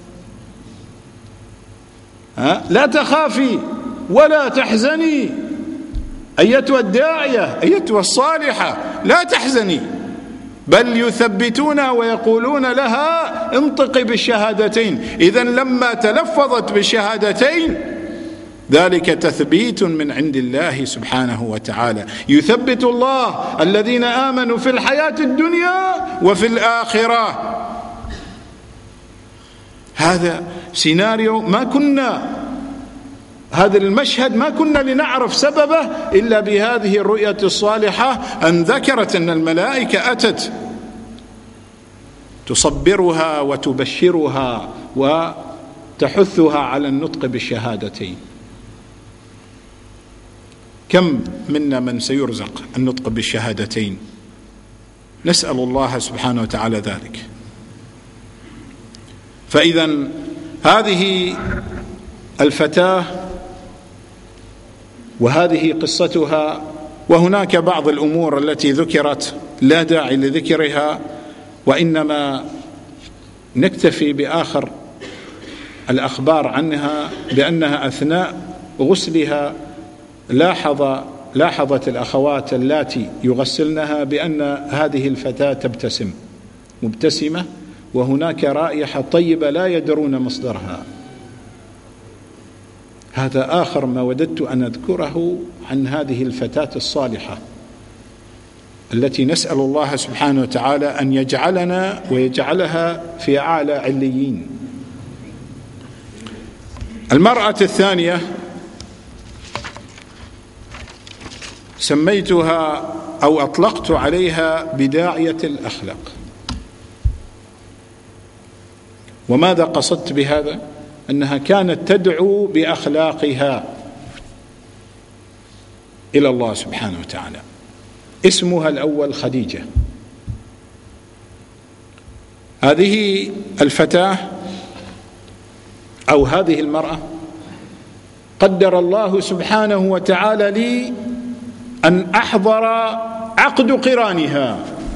ها؟ لا تخافي ولا تحزني أيتها الداعية أيتها الصالحة، لا تحزني، بل يثبتونها ويقولون لها: انطقي بالشهادتين. إذن لما تلفظت بالشهادتين ذلك تثبيت من عند الله سبحانه وتعالى. يثبت الله الذين آمنوا في الحياة الدنيا وفي الآخرة. هذا سيناريو ما كنا، هذا المشهد ما كنا لنعرف سببه إلا بهذه الرؤية الصالحة، أن ذكرت أن الملائكة أتت تصبرها وتبشرها وتحثها على النطق بالشهادتين. كم منا من سيرزق النطق بالشهادتين؟ نسأل الله سبحانه وتعالى ذلك. فإذا هذه الفتاة وهذه قصتها، وهناك بعض الأمور التي ذكرت لا داعي لذكرها، وإنما نكتفي بآخر الأخبار عنها بأنها أثناء غسلها لاحظ لاحظت الأخوات اللاتي يغسلنها بأن هذه الفتاة تبتسم مبتسمة، وهناك رائحة طيبة لا يدرون مصدرها. هذا آخر ما وددت أن أذكره عن هذه الفتاة الصالحة التي نسأل الله سبحانه وتعالى أن يجعلنا ويجعلها في أعلى عليين. المرأة الثانية سميتها أو أطلقت عليها بداعية الأخلاق. وماذا قصدت بهذا؟ أنها كانت تدعو بأخلاقها إلى الله سبحانه وتعالى. اسمها الأول خديجة. هذه الفتاة أو هذه المرأة قدر الله سبحانه وتعالى لي أن أحضر عقد قرانها،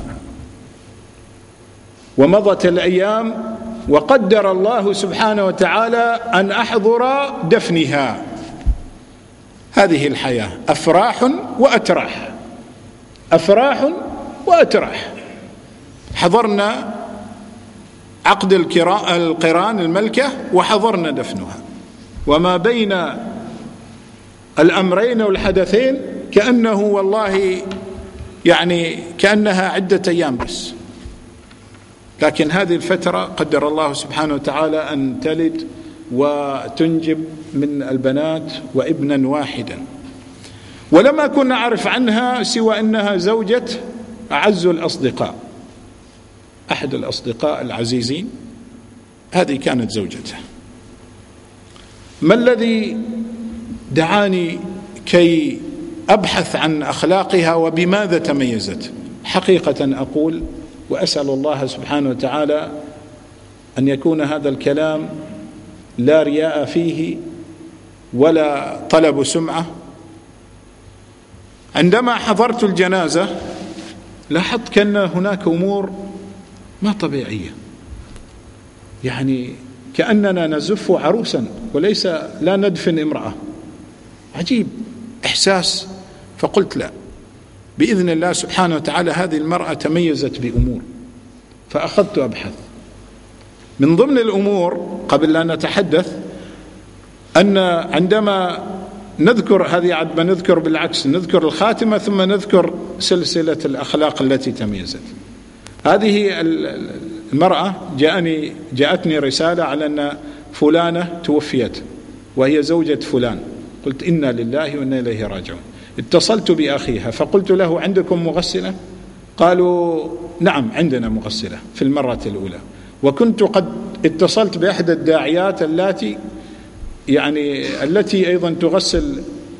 ومضت الأيام وقدر الله سبحانه وتعالى أن أحضر دفنها. هذه الحياة أفراح وأتراح، أفراح وأتراح. حضرنا عقد القران الملكة وحضرنا دفنها، وما بين الأمرين والحدثين كأنه والله يعني كأنها عدة أيام بس. لكن هذه الفترة قدر الله سبحانه وتعالى أن تلد وتنجب من البنات وابنا واحدا، ولم أكن أعرف عنها سوى أنها زوجة أعز الأصدقاء، أحد الأصدقاء العزيزين، هذه كانت زوجته. ما الذي دعاني كي أبحث عن أخلاقها وبماذا تميزت؟ حقيقة أقول وأسأل الله سبحانه وتعالى أن يكون هذا الكلام لا رياء فيه ولا طلب سمعة. عندما حضرت الجنازة لاحظت كأن هناك أمور ما طبيعية، يعني كأننا نزف عروسا وليس لا ندفن امرأة. عجيب إحساس. فقلت لا، بإذن الله سبحانه وتعالى هذه المرأة تميزت بأمور. فأخذت أبحث. من ضمن الأمور قبل أن نتحدث أن عندما نذكر هذه عاد ما نذكر بالعكس، نذكر الخاتمة ثم نذكر سلسلة الأخلاق التي تميزت. هذه المرأة جاءني جاءتني رسالة على أن فلانة توفيت وهي زوجة فلان. قلت إنا لله وإنا إليه راجعون. اتصلت بأخيها فقلت له عندكم مغسلة؟ قالوا نعم عندنا مغسلة في المرة الأولى. وكنت قد اتصلت بأحد الداعيات التي يعني التي أيضا تغسل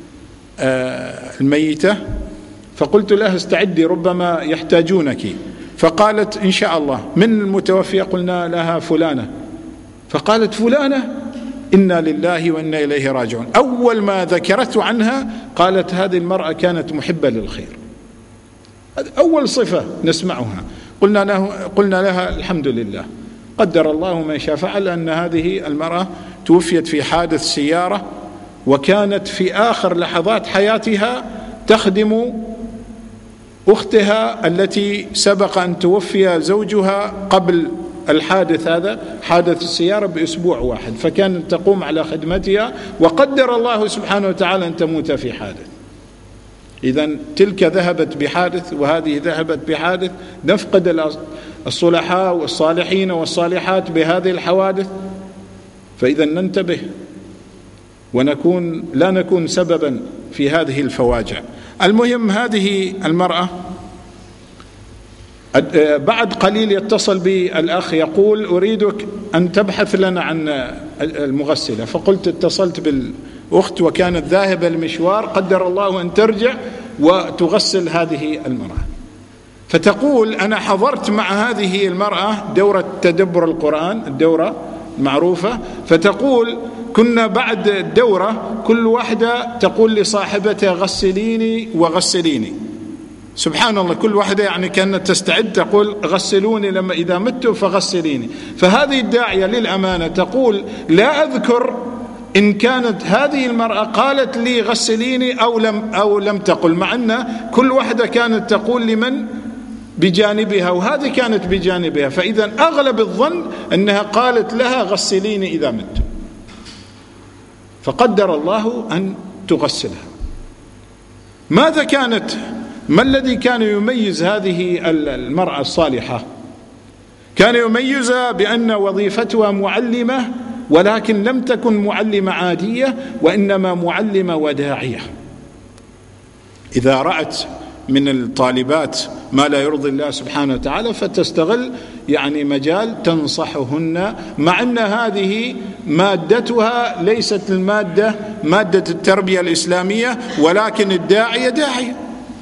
الميتة، فقلت لها استعدي ربما يحتاجونك. فقالت إن شاء الله. من المتوفية؟ قلنا لها فلانة. فقالت فلانة؟ إنا لله وإنا إليه راجعون. أول ما ذكرت عنها قالت هذه المرأة كانت محبة للخير. أول صفة نسمعها. قلنا له قلنا لها الحمد لله قدر الله ما شاء فعل، أن هذه المرأة توفيت في حادث سيارة، وكانت في آخر لحظات حياتها تخدم أختها التي سبق أن توفي زوجها قبل الحادث هذا، حادث السيارة، بأسبوع واحد، فكانت تقوم على خدمتها، وقدر الله سبحانه وتعالى أن تموت في حادث. إذن تلك ذهبت بحادث وهذه ذهبت بحادث. نفقد الصلحاء والصالحين والصالحات بهذه الحوادث. فإذا ننتبه ونكون لا نكون سببا في هذه الفواجع. المهم هذه المرأة بعد قليل يتصل بي الأخ يقول أريدك أن تبحث لنا عن المغسلة. فقلت اتصلت بالأخت وكانت ذاهبة المشوار، قدر الله أن ترجع وتغسل هذه المرأة. فتقول أنا حضرت مع هذه المرأة دورة تدبر القرآن، الدورة معروفة، فتقول كنا بعد الدورة كل واحدة تقول لصاحبتها غسليني وغسليني. سبحان الله، كل واحدة يعني كانت تستعد تقول غسلوني لما إذا مت فغسليني. فهذه الداعية للأمانة تقول لا أذكر إن كانت هذه المرأة قالت لي غسليني أو لم, أو لم تقل، مع أن كل واحدة كانت تقول لمن بجانبها، وهذه كانت بجانبها، فإذا أغلب الظن أنها قالت لها غسليني إذا مت، فقدر الله أن تغسلها. ماذا كانت ما الذي كان يميز هذه المرأة الصالحة؟ كان يميزها بأن وظيفتها معلمة، ولكن لم تكن معلمة عادية، وإنما معلمة وداعية. إذا رأت من الطالبات ما لا يرضي الله سبحانه وتعالى فتستغل يعني مجال تنصحهن، مع أن هذه مادتها ليست المادة مادة التربية الإسلامية، ولكن الداعية داعية،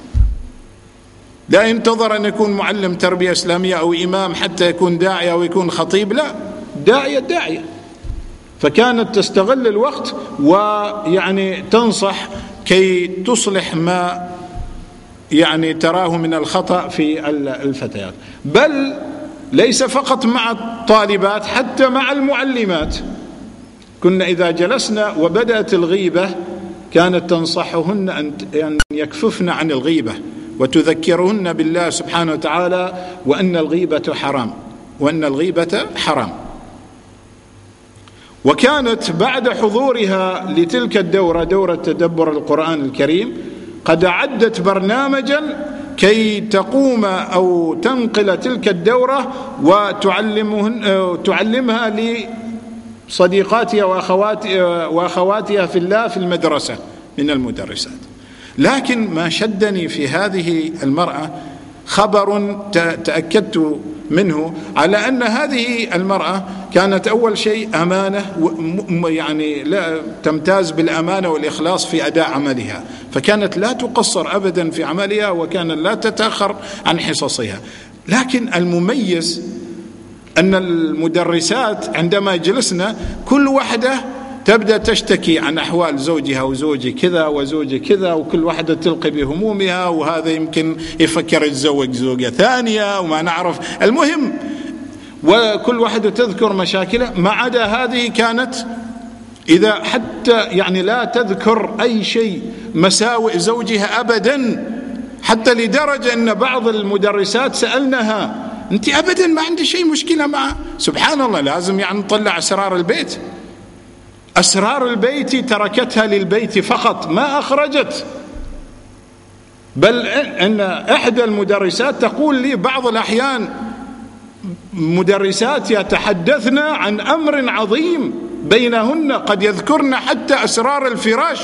لا ينتظر أن يكون معلم تربية إسلامية أو إمام حتى يكون داعية أو يكون خطيب، لا، داعية داعية. فكانت تستغل الوقت ويعني تنصح كي تصلح ما يعني تراه من الخطأ في الفتيات، بل ليس فقط مع الطالبات، حتى مع المعلمات. كنا إذا جلسنا وبدأت الغيبة كانت تنصحهن أن يكففن عن الغيبة، وتذكرهن بالله سبحانه وتعالى وأن الغيبة حرام، وأن الغيبة حرام. وكانت بعد حضورها لتلك الدورة، دورة تدبر القرآن الكريم، قد أعدت برنامجا كي تقوم أو تنقل تلك الدورة وتعلمها لصديقاتها وأخواتها في الله في المدرسة من المدرسات. لكن ما شدني في هذه المرأة خبر تأكدت منه على أن هذه المرأة كانت أول شيء أمانة، يعني لا تمتاز بالأمانة والإخلاص في أداء عملها، فكانت لا تقصر أبدا في عملها، وكان لا تتأخر عن حصصها. لكن المميز أن المدرسات عندما جلسنا كل واحدة تبدأ تشتكي عن أحوال زوجها، وزوجي كذا وزوجي كذا، وكل واحدة تلقي بهمومها، وهذا يمكن يفكر يتزوج زوجة ثانية وما نعرف، المهم وكل واحدة تذكر مشاكلها، ما عدا هذه كانت إذا حتى يعني لا تذكر أي شيء مساوئ زوجها أبدا، حتى لدرجة أن بعض المدرسات سألناها أنت أبدا ما عندي شيء مشكلة معه. سبحان الله، لازم يعني نطلع أسرار البيت، أسرار البيت تركتها للبيت فقط، ما أخرجت. بل أن إحدى المدرسات تقول لي بعض الأحيان مدرسات يتحدثن عن أمر عظيم بينهن، قد يذكرن حتى أسرار الفراش.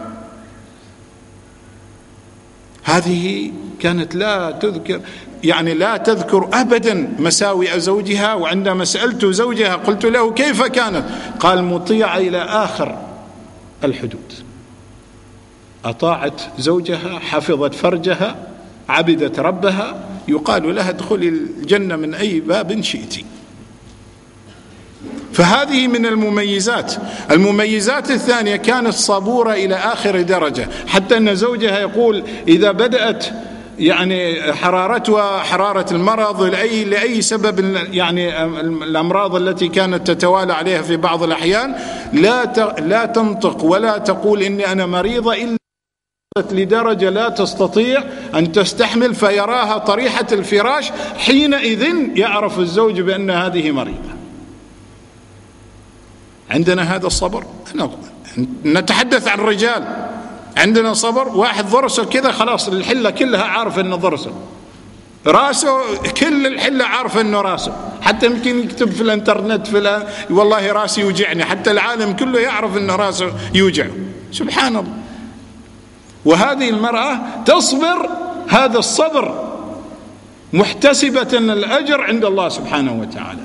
هذه كانت لا تذكر يعني لا تذكر أبدا مساوئ زوجها. وعندما سألت زوجها قلت له كيف كانت؟ قال مطيعة إلى آخر الحدود، أطاعت زوجها، حفظت فرجها، عبدت ربها، يقال لها ادخلي الجنة من أي باب شئت. فهذه من المميزات. المميزات الثانية كانت صبورة إلى آخر درجة، حتى أن زوجها يقول إذا بدأت يعني حرارتها حرارة المرض لأي, لأي سبب، يعني الأمراض التي كانت تتوالى عليها في بعض الأحيان، لا لا تنطق ولا تقول إني أنا مريضة إلا لدرجة لا تستطيع أن تستحمل، فيراها طريحة الفراش، حينئذ يعرف الزوج بأن هذه مريضة. عندنا هذا الصبر؟ نتحدث عن الرجال، عندنا صبر. واحد ضرسه كذا خلاص الحلة كلها عارف أنه ضرسه، راسه كل الحلة عارف أنه راسه، حتى يمكن يكتب في الانترنت فلان والله راسي يوجعني، حتى العالم كله يعرف أنه راسه يوجعه. سبحان الله. وهذه المرأة تصبر هذا الصبر محتسبة الأجر عند الله سبحانه وتعالى.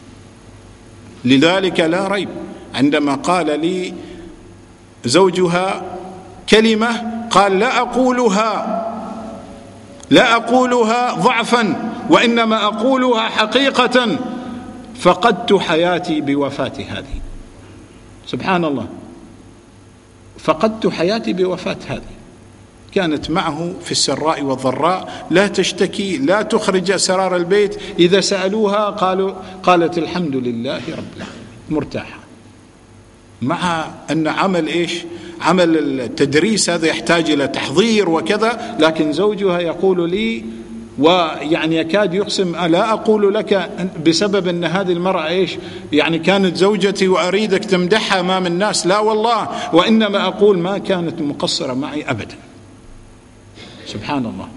لذلك لا ريب عندما قال لي زوجها كلمة قال لا أقولها لا أقولها ضعفا وإنما أقولها حقيقة، فقدت حياتي بوفاة هذه. سبحان الله، فقدت حياتي بوفاة هذه. كانت معه في السراء والضراء، لا تشتكي، لا تخرج أسرار البيت، إذا سألوها قالوا قالت الحمد لله رب العالمين، مرتاحة. مع أن عمل إيش؟ عمل التدريس هذا يحتاج إلى تحضير وكذا، لكن زوجها يقول لي ويعني يكاد يقسم لا أقول لك بسبب أن هذه المرأة إيش يعني كانت زوجتي وأريدك تمدحها أمام الناس، لا والله، وإنما أقول ما كانت مقصرة معي أبدا. سبحان الله.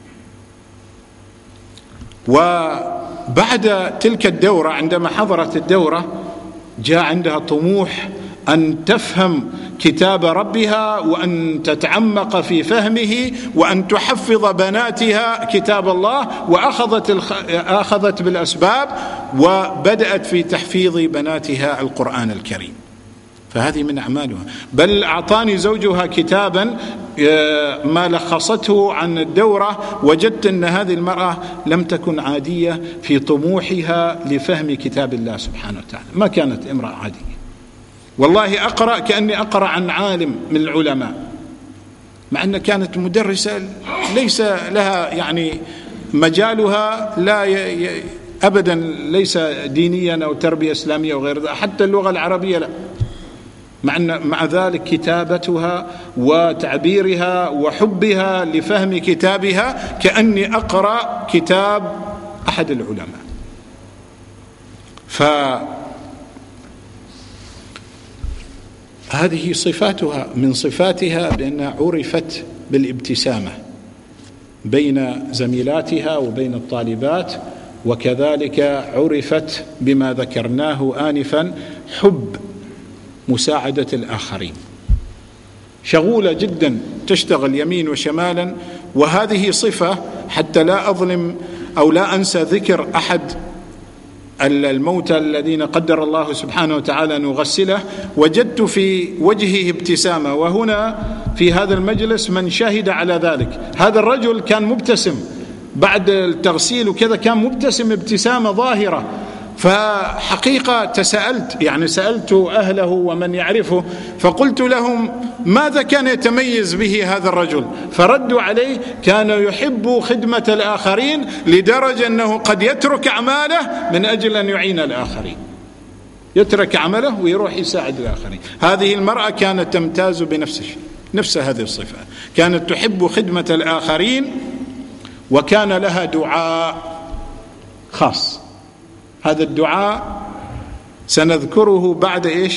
وبعد تلك الدورة، عندما حضرت الدورة، جاء عندها طموح أن تفهم كتاب ربها وأن تتعمق في فهمه وأن تحفظ بناتها كتاب الله، وأخذت الخ... أخذت بالأسباب وبدأت في تحفيظ بناتها القرآن الكريم. فهذه من أعمالها. بل أعطاني زوجها كتابا ما لخصته عن الدورة، وجدت أن هذه المرأة لم تكن عادية في طموحها لفهم كتاب الله سبحانه وتعالى، ما كانت امرأة عادية. والله أقرأ كأني أقرأ عن عالم من العلماء، مع أن كانت مدرسة ليس لها يعني مجالها لا ي... أبدا ليس دينيا أو تربية إسلامية وغير ذلك، حتى اللغة العربية لا. مع, مع ذلك كتابتها وتعبيرها وحبها لفهم كتابها كأني أقرأ كتاب أحد العلماء. فهذه صفاتها، من صفاتها بأنها عرفت بالابتسامة بين زميلاتها وبين الطالبات، وكذلك عرفت بما ذكرناه آنفا، حب مساعدة الآخرين. شغولة جدا، تشتغل يمين وشمالا. وهذه صفة حتى لا أظلم أو لا أنسى ذكر أحد الموتى الذين قدر الله سبحانه وتعالى أن يغسله، وجدت في وجهه ابتسامة، وهنا في هذا المجلس من شهد على ذلك. هذا الرجل كان مبتسم بعد التغسيل وكذا، كان مبتسم ابتسامة ظاهرة. فحقيقة تساءلت، يعني سألت أهله ومن يعرفه، فقلت لهم ماذا كان يتميز به هذا الرجل؟ فردوا عليه كان يحب خدمة الآخرين لدرجة أنه قد يترك أعماله من أجل أن يعين الآخرين، يترك عمله ويروح يساعد الآخرين. هذه المرأة كانت تمتاز بنفس الشيء، نفس هذه الصفة، كانت تحب خدمة الآخرين، وكان لها دعاء خاص. هذا الدعاء سنذكره بعد إيش؟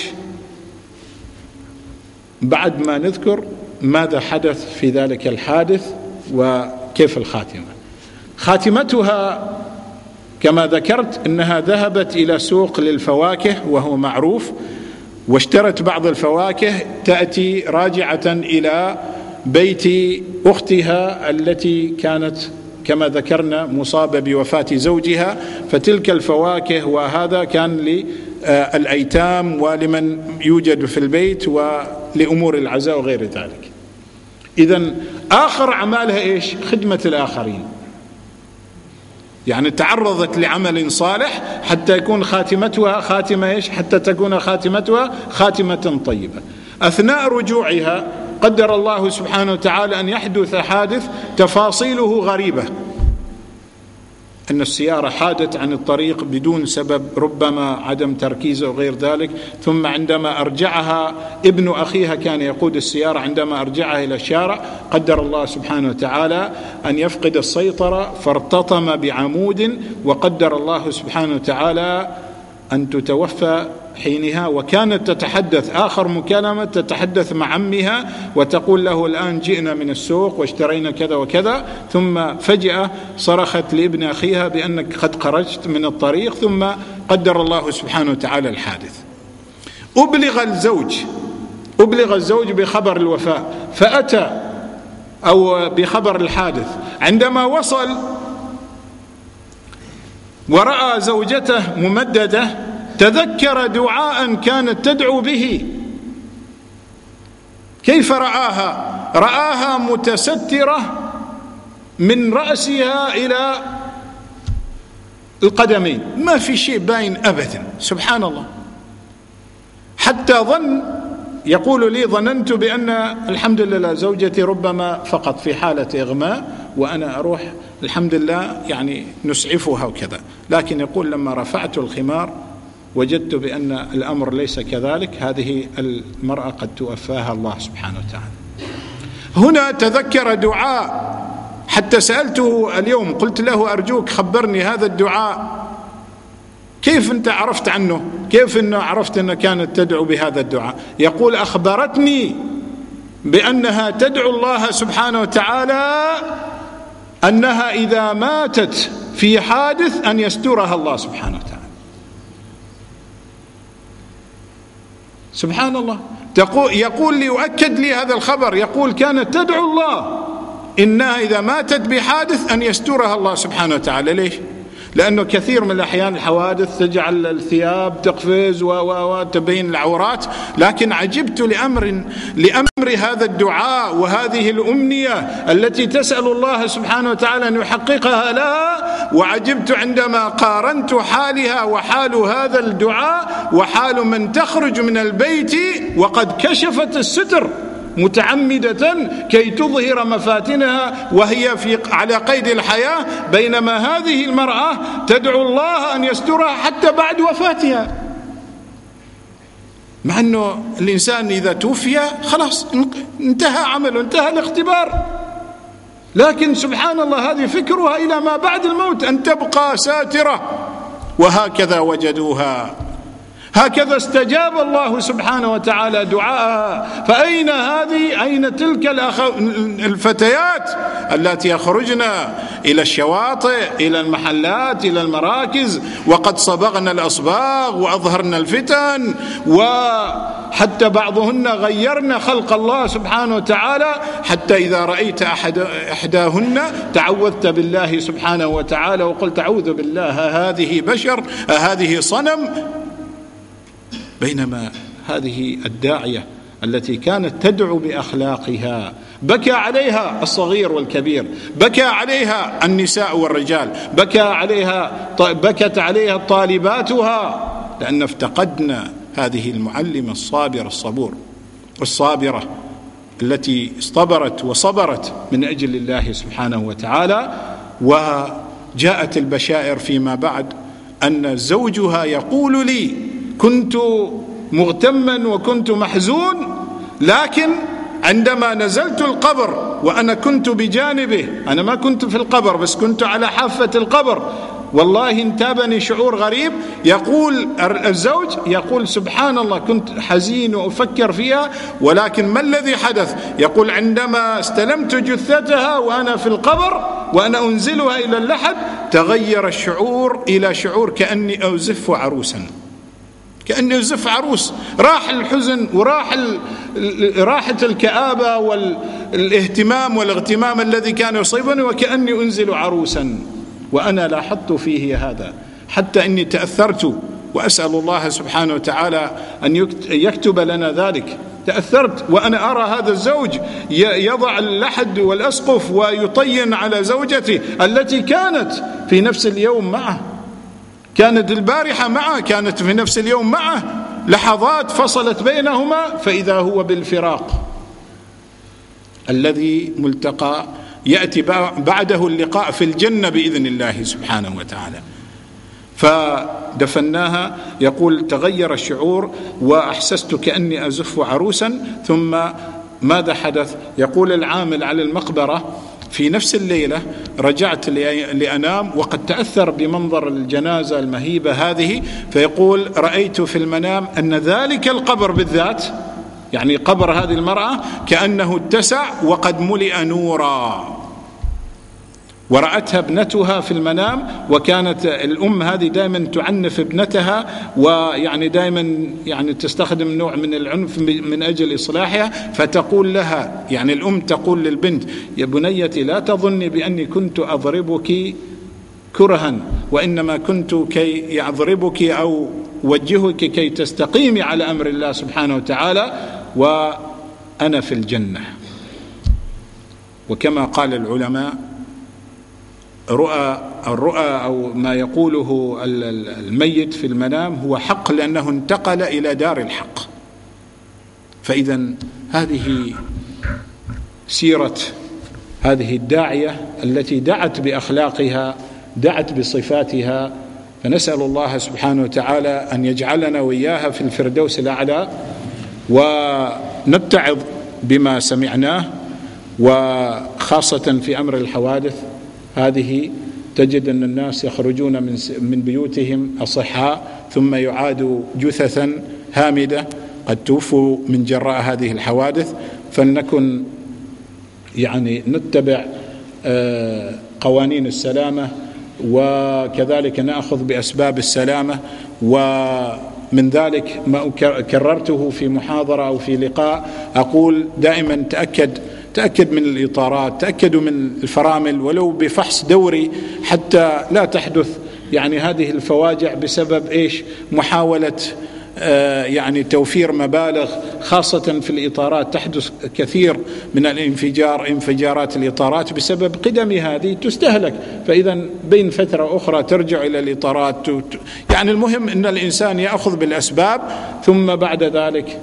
بعد ما نذكر ماذا حدث في ذلك الحادث وكيف الخاتمة. خاتمتها كما ذكرت أنها ذهبت إلى سوق للفواكه وهو معروف، واشترت بعض الفواكه، تأتي راجعة إلى بيت أختها التي كانت كما ذكرنا مصابة بوفاة زوجها، فتلك الفواكه وهذا كان للأيتام ولمن يوجد في البيت ولأمور العزاء وغير ذلك. إذن آخر أعمالها إيش؟ خدمة الآخرين، يعني تعرضت لعمل صالح حتى يكون خاتمتها خاتمة إيش؟ حتى تكون خاتمتها خاتمة طيبة. أثناء رجوعها قدر الله سبحانه وتعالى أن يحدث حادث تفاصيله غريبة، أن السيارة حادت عن الطريق بدون سبب، ربما عدم تركيز أو غير ذلك. ثم عندما أرجعها ابن أخيها كان يقود السيارة، عندما أرجعها إلى الشارع قدر الله سبحانه وتعالى أن يفقد السيطرة فارتطم بعمود، وقدر الله سبحانه وتعالى أن تتوفى حينها. وكانت تتحدث آخر مكالمة تتحدث مع عمها وتقول له الآن جئنا من السوق واشترينا كذا وكذا، ثم فجأة صرخت لابن أخيها بأنك قد خرجت من الطريق، ثم قدر الله سبحانه وتعالى الحادث. أبلغ الزوج أبلغ الزوج بخبر الوفاة، فأتى أو بخبر الحادث. عندما وصل ورأى زوجته ممددة تذكر دعاء كانت تدعو به. كيف رآها؟ رآها متسترة من رأسها إلى القدمين، ما في شيء باين أبدا، سبحان الله. حتى ظن، يقول لي ظننت بأن الحمد لله زوجتي ربما فقط في حالة إغماء وأنا أروح الحمد لله يعني نسعفها وكذا، لكن يقول لما رفعت الخمار وجدت بأن الأمر ليس كذلك، هذه المرأة قد توفاها الله سبحانه وتعالى. هنا تذكر دعاء حتى سألته اليوم، قلت له أرجوك خبرني هذا الدعاء كيف أنت عرفت عنه، كيف أنه عرفت أنها كانت تدعو بهذا الدعاء؟ يقول أخبرتني بأنها تدعو الله سبحانه وتعالى أنها إذا ماتت في حادث أن يسترها الله سبحانه وتعالى. سبحان الله. يقول لي وأكد لي هذا الخبر، يقول كانت تدعو الله إنها إذا ماتت بحادث أن يسترها الله سبحانه وتعالى. ليش؟ لأنه كثير من الأحيان الحوادث تجعل الثياب تقفز وتبين العورات، لكن عجبت لأمر لأمر هذا الدعاء وهذه الأمنية التي تسأل الله سبحانه وتعالى أن يحققها لها، وعجبت عندما قارنت حالها وحال هذا الدعاء وحال من تخرج من البيت وقد كشفت الستر متعمدة كي تظهر مفاتنها وهي في على قيد الحياة، بينما هذه المرأة تدعو الله أن يسترها حتى بعد وفاتها. مع أنه الإنسان إذا توفي خلاص انتهى عمله، انتهى الاختبار، لكن سبحان الله هذه فكرها إلى ما بعد الموت أن تبقى ساترة. وهكذا وجدوها، هكذا استجاب الله سبحانه وتعالى دعاءها. فأين هذه؟ أين تلك الفتيات التي يخرجن إلى الشواطئ، إلى المحلات، إلى المراكز، وقد صبغن الأصباغ وأظهرن الفتن، وحتى بعضهن غيرن خلق الله سبحانه وتعالى، حتى إذا رأيت أحد إحداهن تعوذت بالله سبحانه وتعالى وقلت أعوذ بالله هذه بشر هذه صنم. بينما هذه الداعية التي كانت تدعو بأخلاقها بكى عليها الصغير والكبير، بكى عليها النساء والرجال، بكى عليها بكت عليها طالباتها، لأن افتقدنا هذه المعلمة الصابرة الصبور الصابرة التي اصطبرت وصبرت من أجل الله سبحانه وتعالى. وجاءت البشائر فيما بعد أن زوجها يقول لي كنت مغتما وكنت محزون، لكن عندما نزلت القبر وأنا كنت بجانبه، أنا ما كنت في القبر بس كنت على حافة القبر، والله انتابني شعور غريب. يقول الزوج يقول سبحان الله كنت حزين وأفكر فيها، ولكن ما الذي حدث؟ يقول عندما استلمت جثتها وأنا في القبر وأنا أنزلها إلى اللحد تغير الشعور إلى شعور كأني أزف عروسا، كأنه زف عروس، راح الحزن وراح راحة الكآبة والاهتمام والاغتمام الذي كان يصيبني، وكأني أنزل عروسا. وأنا لاحظت فيه هذا حتى أني تأثرت، وأسأل الله سبحانه وتعالى أن يكتب لنا ذلك. تأثرت وأنا أرى هذا الزوج يضع اللحد والأسقف ويطين على زوجته التي كانت في نفس اليوم معه، كانت البارحة معه، كانت في نفس اليوم معه، لحظات فصلت بينهما فإذا هو بالفراق الذي ملتقى يأتي بعده اللقاء في الجنة بإذن الله سبحانه وتعالى. فدفناها. يقول تغير الشعور وأحسست كأني أزف عروسا. ثم ماذا حدث؟ يقول العامل على المقبرة في نفس الليلة رجعت لأنام وقد تأثر بمنظر الجنازة المهيبة هذه، فيقول رأيت في المنام أن ذلك القبر بالذات، يعني قبر هذه المرأة، كأنه اتسع وقد ملئ نورا. ورأتها ابنتها في المنام، وكانت الأم هذه دائما تعنف ابنتها، ويعني دائما يعني تستخدم نوع من العنف من أجل إصلاحها، فتقول لها، يعني الأم تقول للبنت يا بنيتي لا تظني بأني كنت أضربك كرها، وإنما كنت كي أضربك أو وجهك كي تستقيمي على أمر الله سبحانه وتعالى، وأنا في الجنة. وكما قال العلماء رؤى الرؤى أو ما يقوله الميت في المنام هو حق، لأنه انتقل إلى دار الحق. فإذا هذه سيرة هذه الداعية التي دعت بأخلاقها، دعت بصفاتها، فنسأل الله سبحانه وتعالى أن يجعلنا وإياها في الفردوس الأعلى، ونتعظ بما سمعناه. وخاصة في أمر الحوادث هذه، تجد أن الناس يخرجون من من بيوتهم أصحاء ثم يعادوا جثثا هامدة قد توفوا من جراء هذه الحوادث. فلنكن يعني نتبع قوانين السلامة، وكذلك نأخذ بأسباب السلامة. ومن ذلك ما كررته في محاضرة أو في لقاء، أقول دائما تأكد تأكد من الإطارات، تأكدوا من الفرامل ولو بفحص دوري، حتى لا تحدث يعني هذه الفواجع بسبب إيش؟ محاولة آه يعني توفير مبالغ، خاصة في الإطارات تحدث كثير من الانفجار، انفجارات الإطارات بسبب قدم هذه تستهلك. فإذا بين فترة أخرى ترجع إلى الإطارات. يعني المهم أن الإنسان يأخذ بالأسباب، ثم بعد ذلك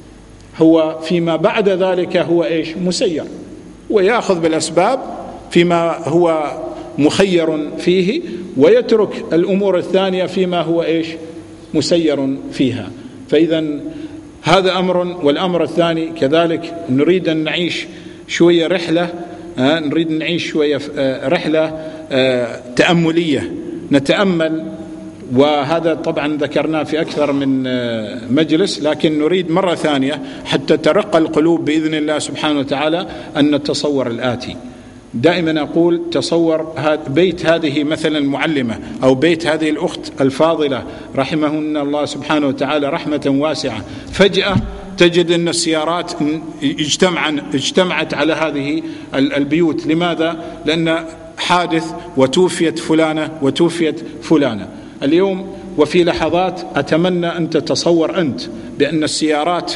هو فيما بعد ذلك هو إيش؟ مسير، ويأخذ بالأسباب فيما هو مخير فيه، ويترك الأمور الثانية فيما هو إيش؟ مسير فيها. فإذا هذا أمر. والأمر الثاني كذلك، نريد أن نعيش شوية رحلة آه نريد أن نعيش شوية آه رحلة آه تأملية، نتأمل. وهذا طبعا ذكرناه في أكثر من مجلس، لكن نريد مرة ثانية حتى ترقى القلوب بإذن الله سبحانه وتعالى أن نتصور الآتي. دائما أقول تصور بيت هذه مثلا المعلمة، أو بيت هذه الأخت الفاضلة رحمهن الله سبحانه وتعالى رحمة واسعة، فجأة تجد أن السيارات اجتمعت على هذه البيوت. لماذا؟ لأن حادث وتوفيت فلانة وتوفيت فلانة اليوم. وفي لحظات أتمنى أن تتصور أنت بأن السيارات،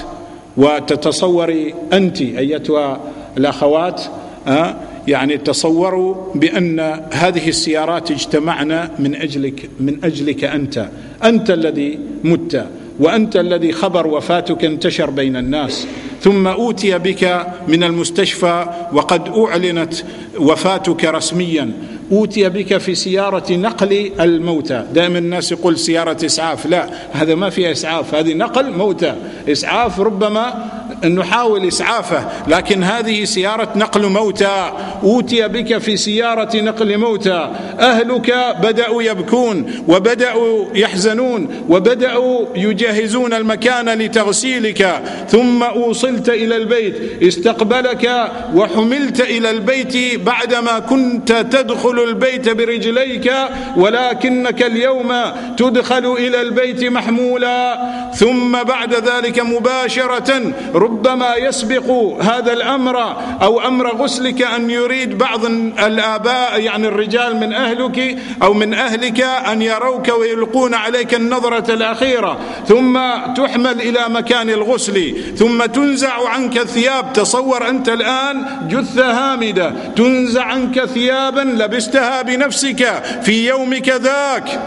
وتتصوري أنت أيتها الأخوات أه يعني تصوروا بأن هذه السيارات اجتمعنا من أجلك من أجلك أنت أنت الذي مت، وأنت الذي خبر وفاتك انتشر بين الناس، ثم أوتي بك من المستشفى وقد أعلنت وفاتك رسميا، أوتي بك في سيارة نقل الموتى. دائما الناس يقول سيارة إسعاف، لا، هذا ما فيها إسعاف، هذه نقل موتى. إسعاف ربما نحاول إسعافه، لكن هذه سيارة نقل موتى. أوتي بك في سيارة نقل موتى، أهلك بدأوا يبكون وبدأوا يحزنون وبدأوا يجهزون المكان لتغسيلك، ثم أوصلت إلى البيت، استقبلك وحملت إلى البيت بعدما كنت تدخل البيت برجليك، ولكنك اليوم تدخل إلى البيت محمولا. ثم بعد ذلك مباشرة ربما يسبق هذا الأمر أو أمر غسلك أن يريد بعض الآباء يعني الرجال من أهلك أو من أهلك أن يروك ويلقون عليك النظرة الأخيرة، ثم تحمل إلى مكان الغسل، ثم تنزع عنك الثياب. تصور أنت الآن جثة هامدة، تنزع عنك ثيابا لبستها بنفسك في يومك ذاك،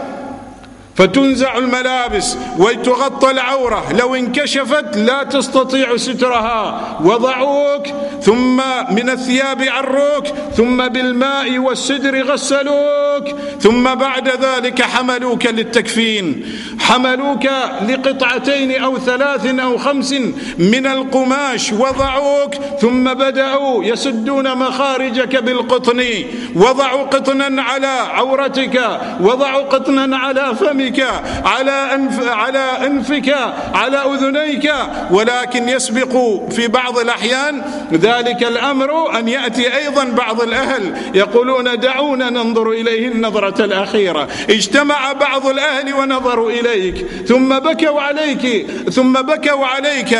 فتنزع الملابس وتغطى العورة، لو انكشفت لا تستطيع سترها، وضعوك ثم من الثياب عروك، ثم بالماء والسدر غسلوك، ثم بعد ذلك حملوك للتكفين، حملوك لقطعتين أو ثلاث أو خمس من القماش، وضعوك، ثم بدأوا يسدون مخارجك بالقطن، وضعوا قطنا على عورتك، وضعوا قطنا على فمك، على أنف على أنفك، على أذنيك. ولكن يسبق في بعض الأحيان ذلك الأمر أن يأتي أيضا بعض الأهل يقولون دعونا ننظر إليه النظرة الأخيرة. اجتمع بعض الأهل ونظروا إليك، ثم بكوا عليك، ثم بكوا عليك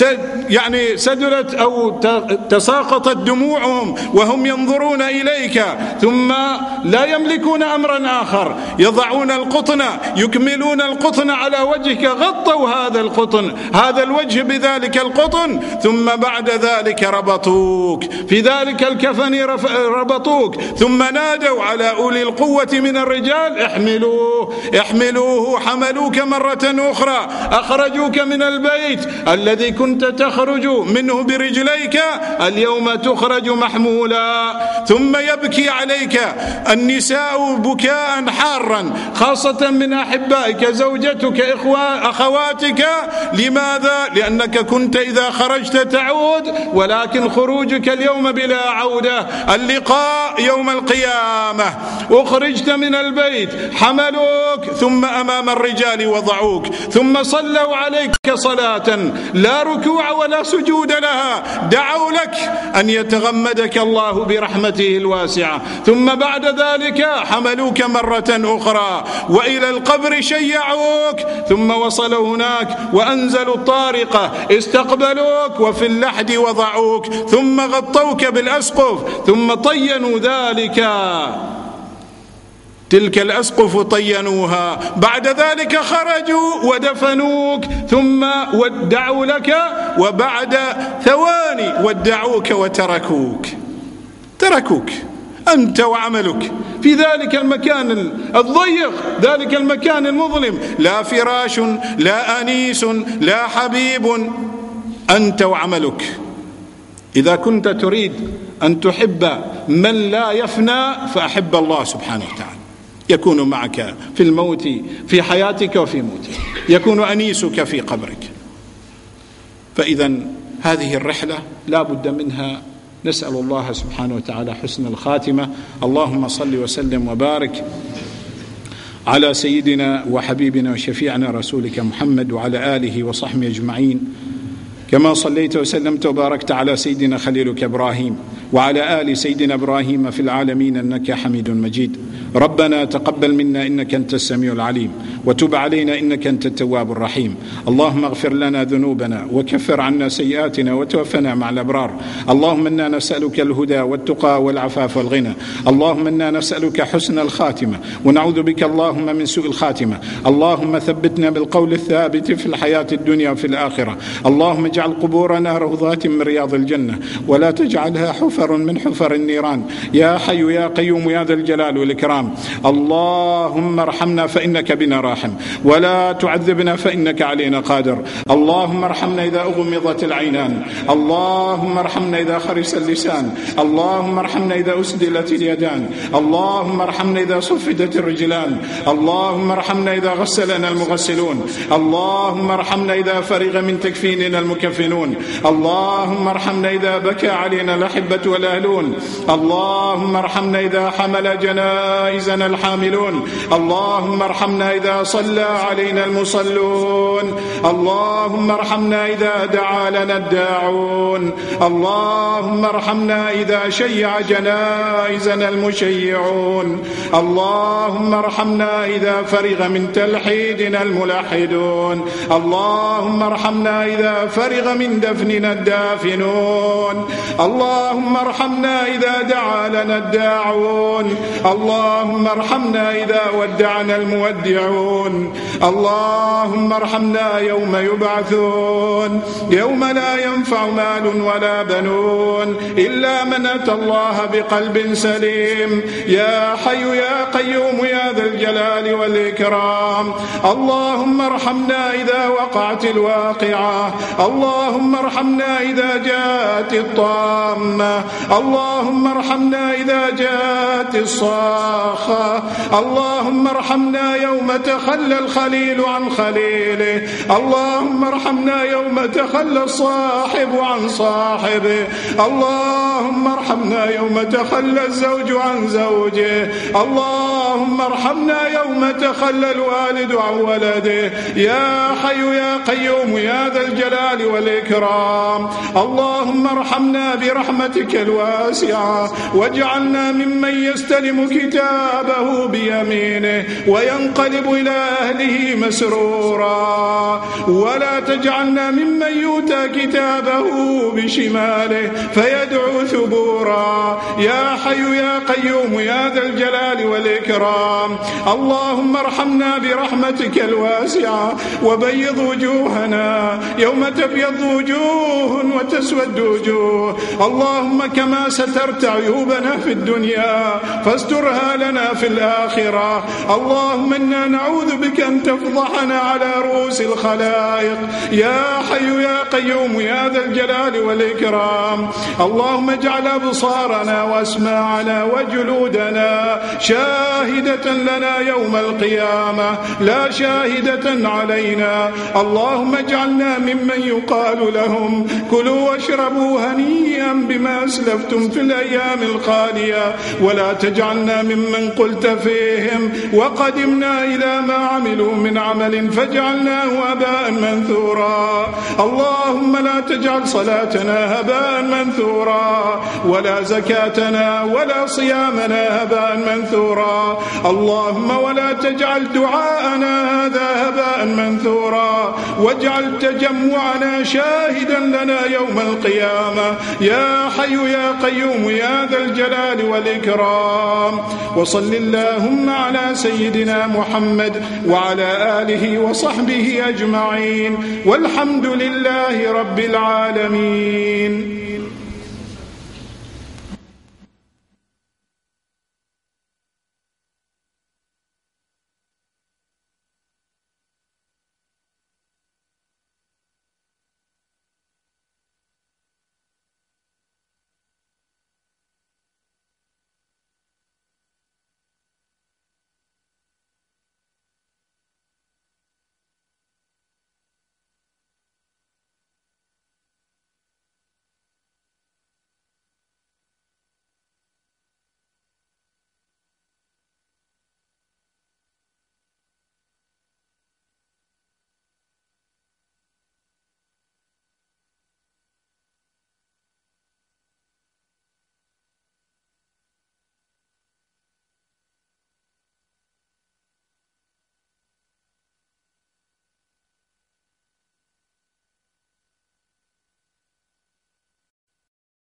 يعني سدلت أو تساقطت دموعهم وهم ينظرون إليك، ثم لا يملكون أمرا آخر، يضعون القطن يكملون القطن على وجهك غطوا هذا القطن هذا الوجه بذلك القطن، ثم بعد ذلك ربطوك في ذلك الكفن ربطوك، ثم نادوا على أولي القوة من الرجال احملوه احملوه، حملوك مرة أخرى، أخرجوك من البيت الذي كنت تخرج منه برجليك، اليوم تخرج محمولا. ثم يبكي عليك النساء بكاء حارا، خاصة من أحبائك، زوجتك، أخواتك. لماذا؟ لأنك كنت إذا خرجت تعود، ولكن خروجك اليوم بلا عودة، اللقاء يوم القيامة. أخرجت من البيت، حملوك، ثم أمام الرجال وضعوك، ثم صلوا عليك صلاة لا ركوع ولا سجود لها، دعوا لك أن يتغمدك الله برحمته الواسعة، ثم بعد ذلك حملوك مرة أخرى وإلى القبر شيعوك، ثم وصلوا هناك وأنزلوا الطارقة، استقبلوك وفي اللحد وضعوك، ثم غطوك بالأسقف، ثم طينوا ذلك تلك الأسقف طينوها، بعد ذلك خرجوا ودفنوك، ثم ودعوا لك، وبعد ثواني ودعوك وتركوك تركوك أنت وعملك في ذلك المكان الضيق، ذلك المكان المظلم، لا فراش لا أنيس لا حبيب، أنت وعملك. إذا كنت تريد أن تحب من لا يفنى فأحب الله سبحانه وتعالى، يكون معك في الموت في حياتك وفي موتك، يكون أنيسك في قبرك. فإذا هذه الرحلة لا بد منها، نسأل الله سبحانه وتعالى حسن الخاتمة. اللهم صل وسلم وبارك على سيدنا وحبيبنا وشفيعنا رسولك محمد وعلى آله وصحبه أجمعين، كما صليت وسلمت وباركت على سيدنا خليلك إبراهيم وعلى آل سيدنا إبراهيم في العالمين إنك حميد مجيد. ربنا تقبل منا إنك أنت السميع العليم، وتب علينا إنك أنت التواب الرحيم. اللهم اغفر لنا ذنوبنا وكفر عنا سيئاتنا وتوفنا مع الأبرار. اللهم إنا نسألك الهدى والتقى والعفاف والغنى. اللهم إنا نسألك حسن الخاتمة ونعوذ بك اللهم من سوء الخاتمة. اللهم ثبتنا بالقول الثابت في الحياة الدنيا وفي الآخرة. اللهم اجعل قبورنا روضات من رياض الجنة، ولا تجعلها حفر من حفر النيران، يا حي يا قيوم يا ذا الجلال والإكرام. اللهم ارحمنا فإنك بنا راحم، ولا تعذبنا فإنك علينا قادر. اللهم ارحمنا إذا أغمضت العينان، اللهم ارحمنا إذا خرس اللسان، اللهم ارحمنا إذا أسدلت اليدان، اللهم ارحمنا إذا صفدت الرجلان، اللهم ارحمنا إذا غسلنا المغسلون، اللهم ارحمنا إذا فرغ من تكفيننا المكفنون، اللهم ارحمنا إذا بكى علينا الأحبة والأهلون، اللهم ارحمنا إذا حمل جنائزنا الحاملون، اللهم ارحمنا إذا صلى علينا المصلون، اللهم ارحمنا إذا دعا لنا الداعون، اللهم ارحمنا إذا شيع جنائزنا المشيعون، اللهم ارحمنا إذا فرغ من تلحيدنا الملحدون، اللهم ارحمنا إذا فرغ من دفننا الدافنون، اللهم ارحمنا إذا دعا لنا الداعون، اللهم ارحمنا إذا ودعنا المودعون، اللهم ارحمنا يوم يبعثون، يوم لا ينفع مال ولا بنون إلا من أتى الله بقلب سليم. يا حي يا قيوم يا ذا الجلال والإكرام. اللهم ارحمنا إذا وقعت الواقعة، اللهم ارحمنا إذا جاءت الطامة، اللهم ارحمنا إذا جاءت الصاخة، اللهم ارحمنا يوم تخلى الخليل عن خليله، اللهم ارحمنا يوم تخلى الصاحب عن صاحبه، اللهم ارحمنا يوم تخلى الزوج عن زوجه، اللهم ارحمنا يوم تخلى الوالد عن ولده. يا حي يا قيوم يا ذا الجلال والإكرام. اللهم ارحمنا برحمتك الواسعة، واجعلنا ممن يستلم كتابه بيمينه وينقلب إلى أهله مسرورا، ولا تجعلنا ممن يؤتى كتابه بشماله فيدعو ثبورا. يا حي يا قيوم يا ذا الجلال والإكرام. والإكرام. اللهم ارحمنا برحمتك الواسعة وبيض وجوهنا يوم تبيض وجوه وتسود وجوه. اللهم كما سترت عيوبنا في الدنيا فاسترها لنا في الآخرة. اللهم إنا نعوذ بك أن تفضحنا على رؤوس الخلائق يا حي يا قيوم يا ذا الجلال والإكرام. اللهم اجعل أبصارنا وأسماعنا وجلودنا شاهدة لنا يوم القيامة لا شاهدة علينا. اللهم اجعلنا ممن يقال لهم كلوا واشربوا هنيئا بما أسلفتم في الأيام الخالية، ولا تجعلنا ممن قلت فيهم وقدمنا إلى ما عملوا من عمل فجعلناه هباء منثورا. اللهم لا تجعل صلاتنا هباء منثورا ولا زكاتنا ولا صيامنا هباء منثورا. اللهم ولا تجعل دعاءنا هذا هباء منثورا واجعل تجمعنا شاهدا لنا يوم القيامة يا حي يا قيوم يا ذا الجلال والإكرام. وصل اللهم على سيدنا محمد وعلى آله وصحبه أجمعين والحمد لله رب العالمين.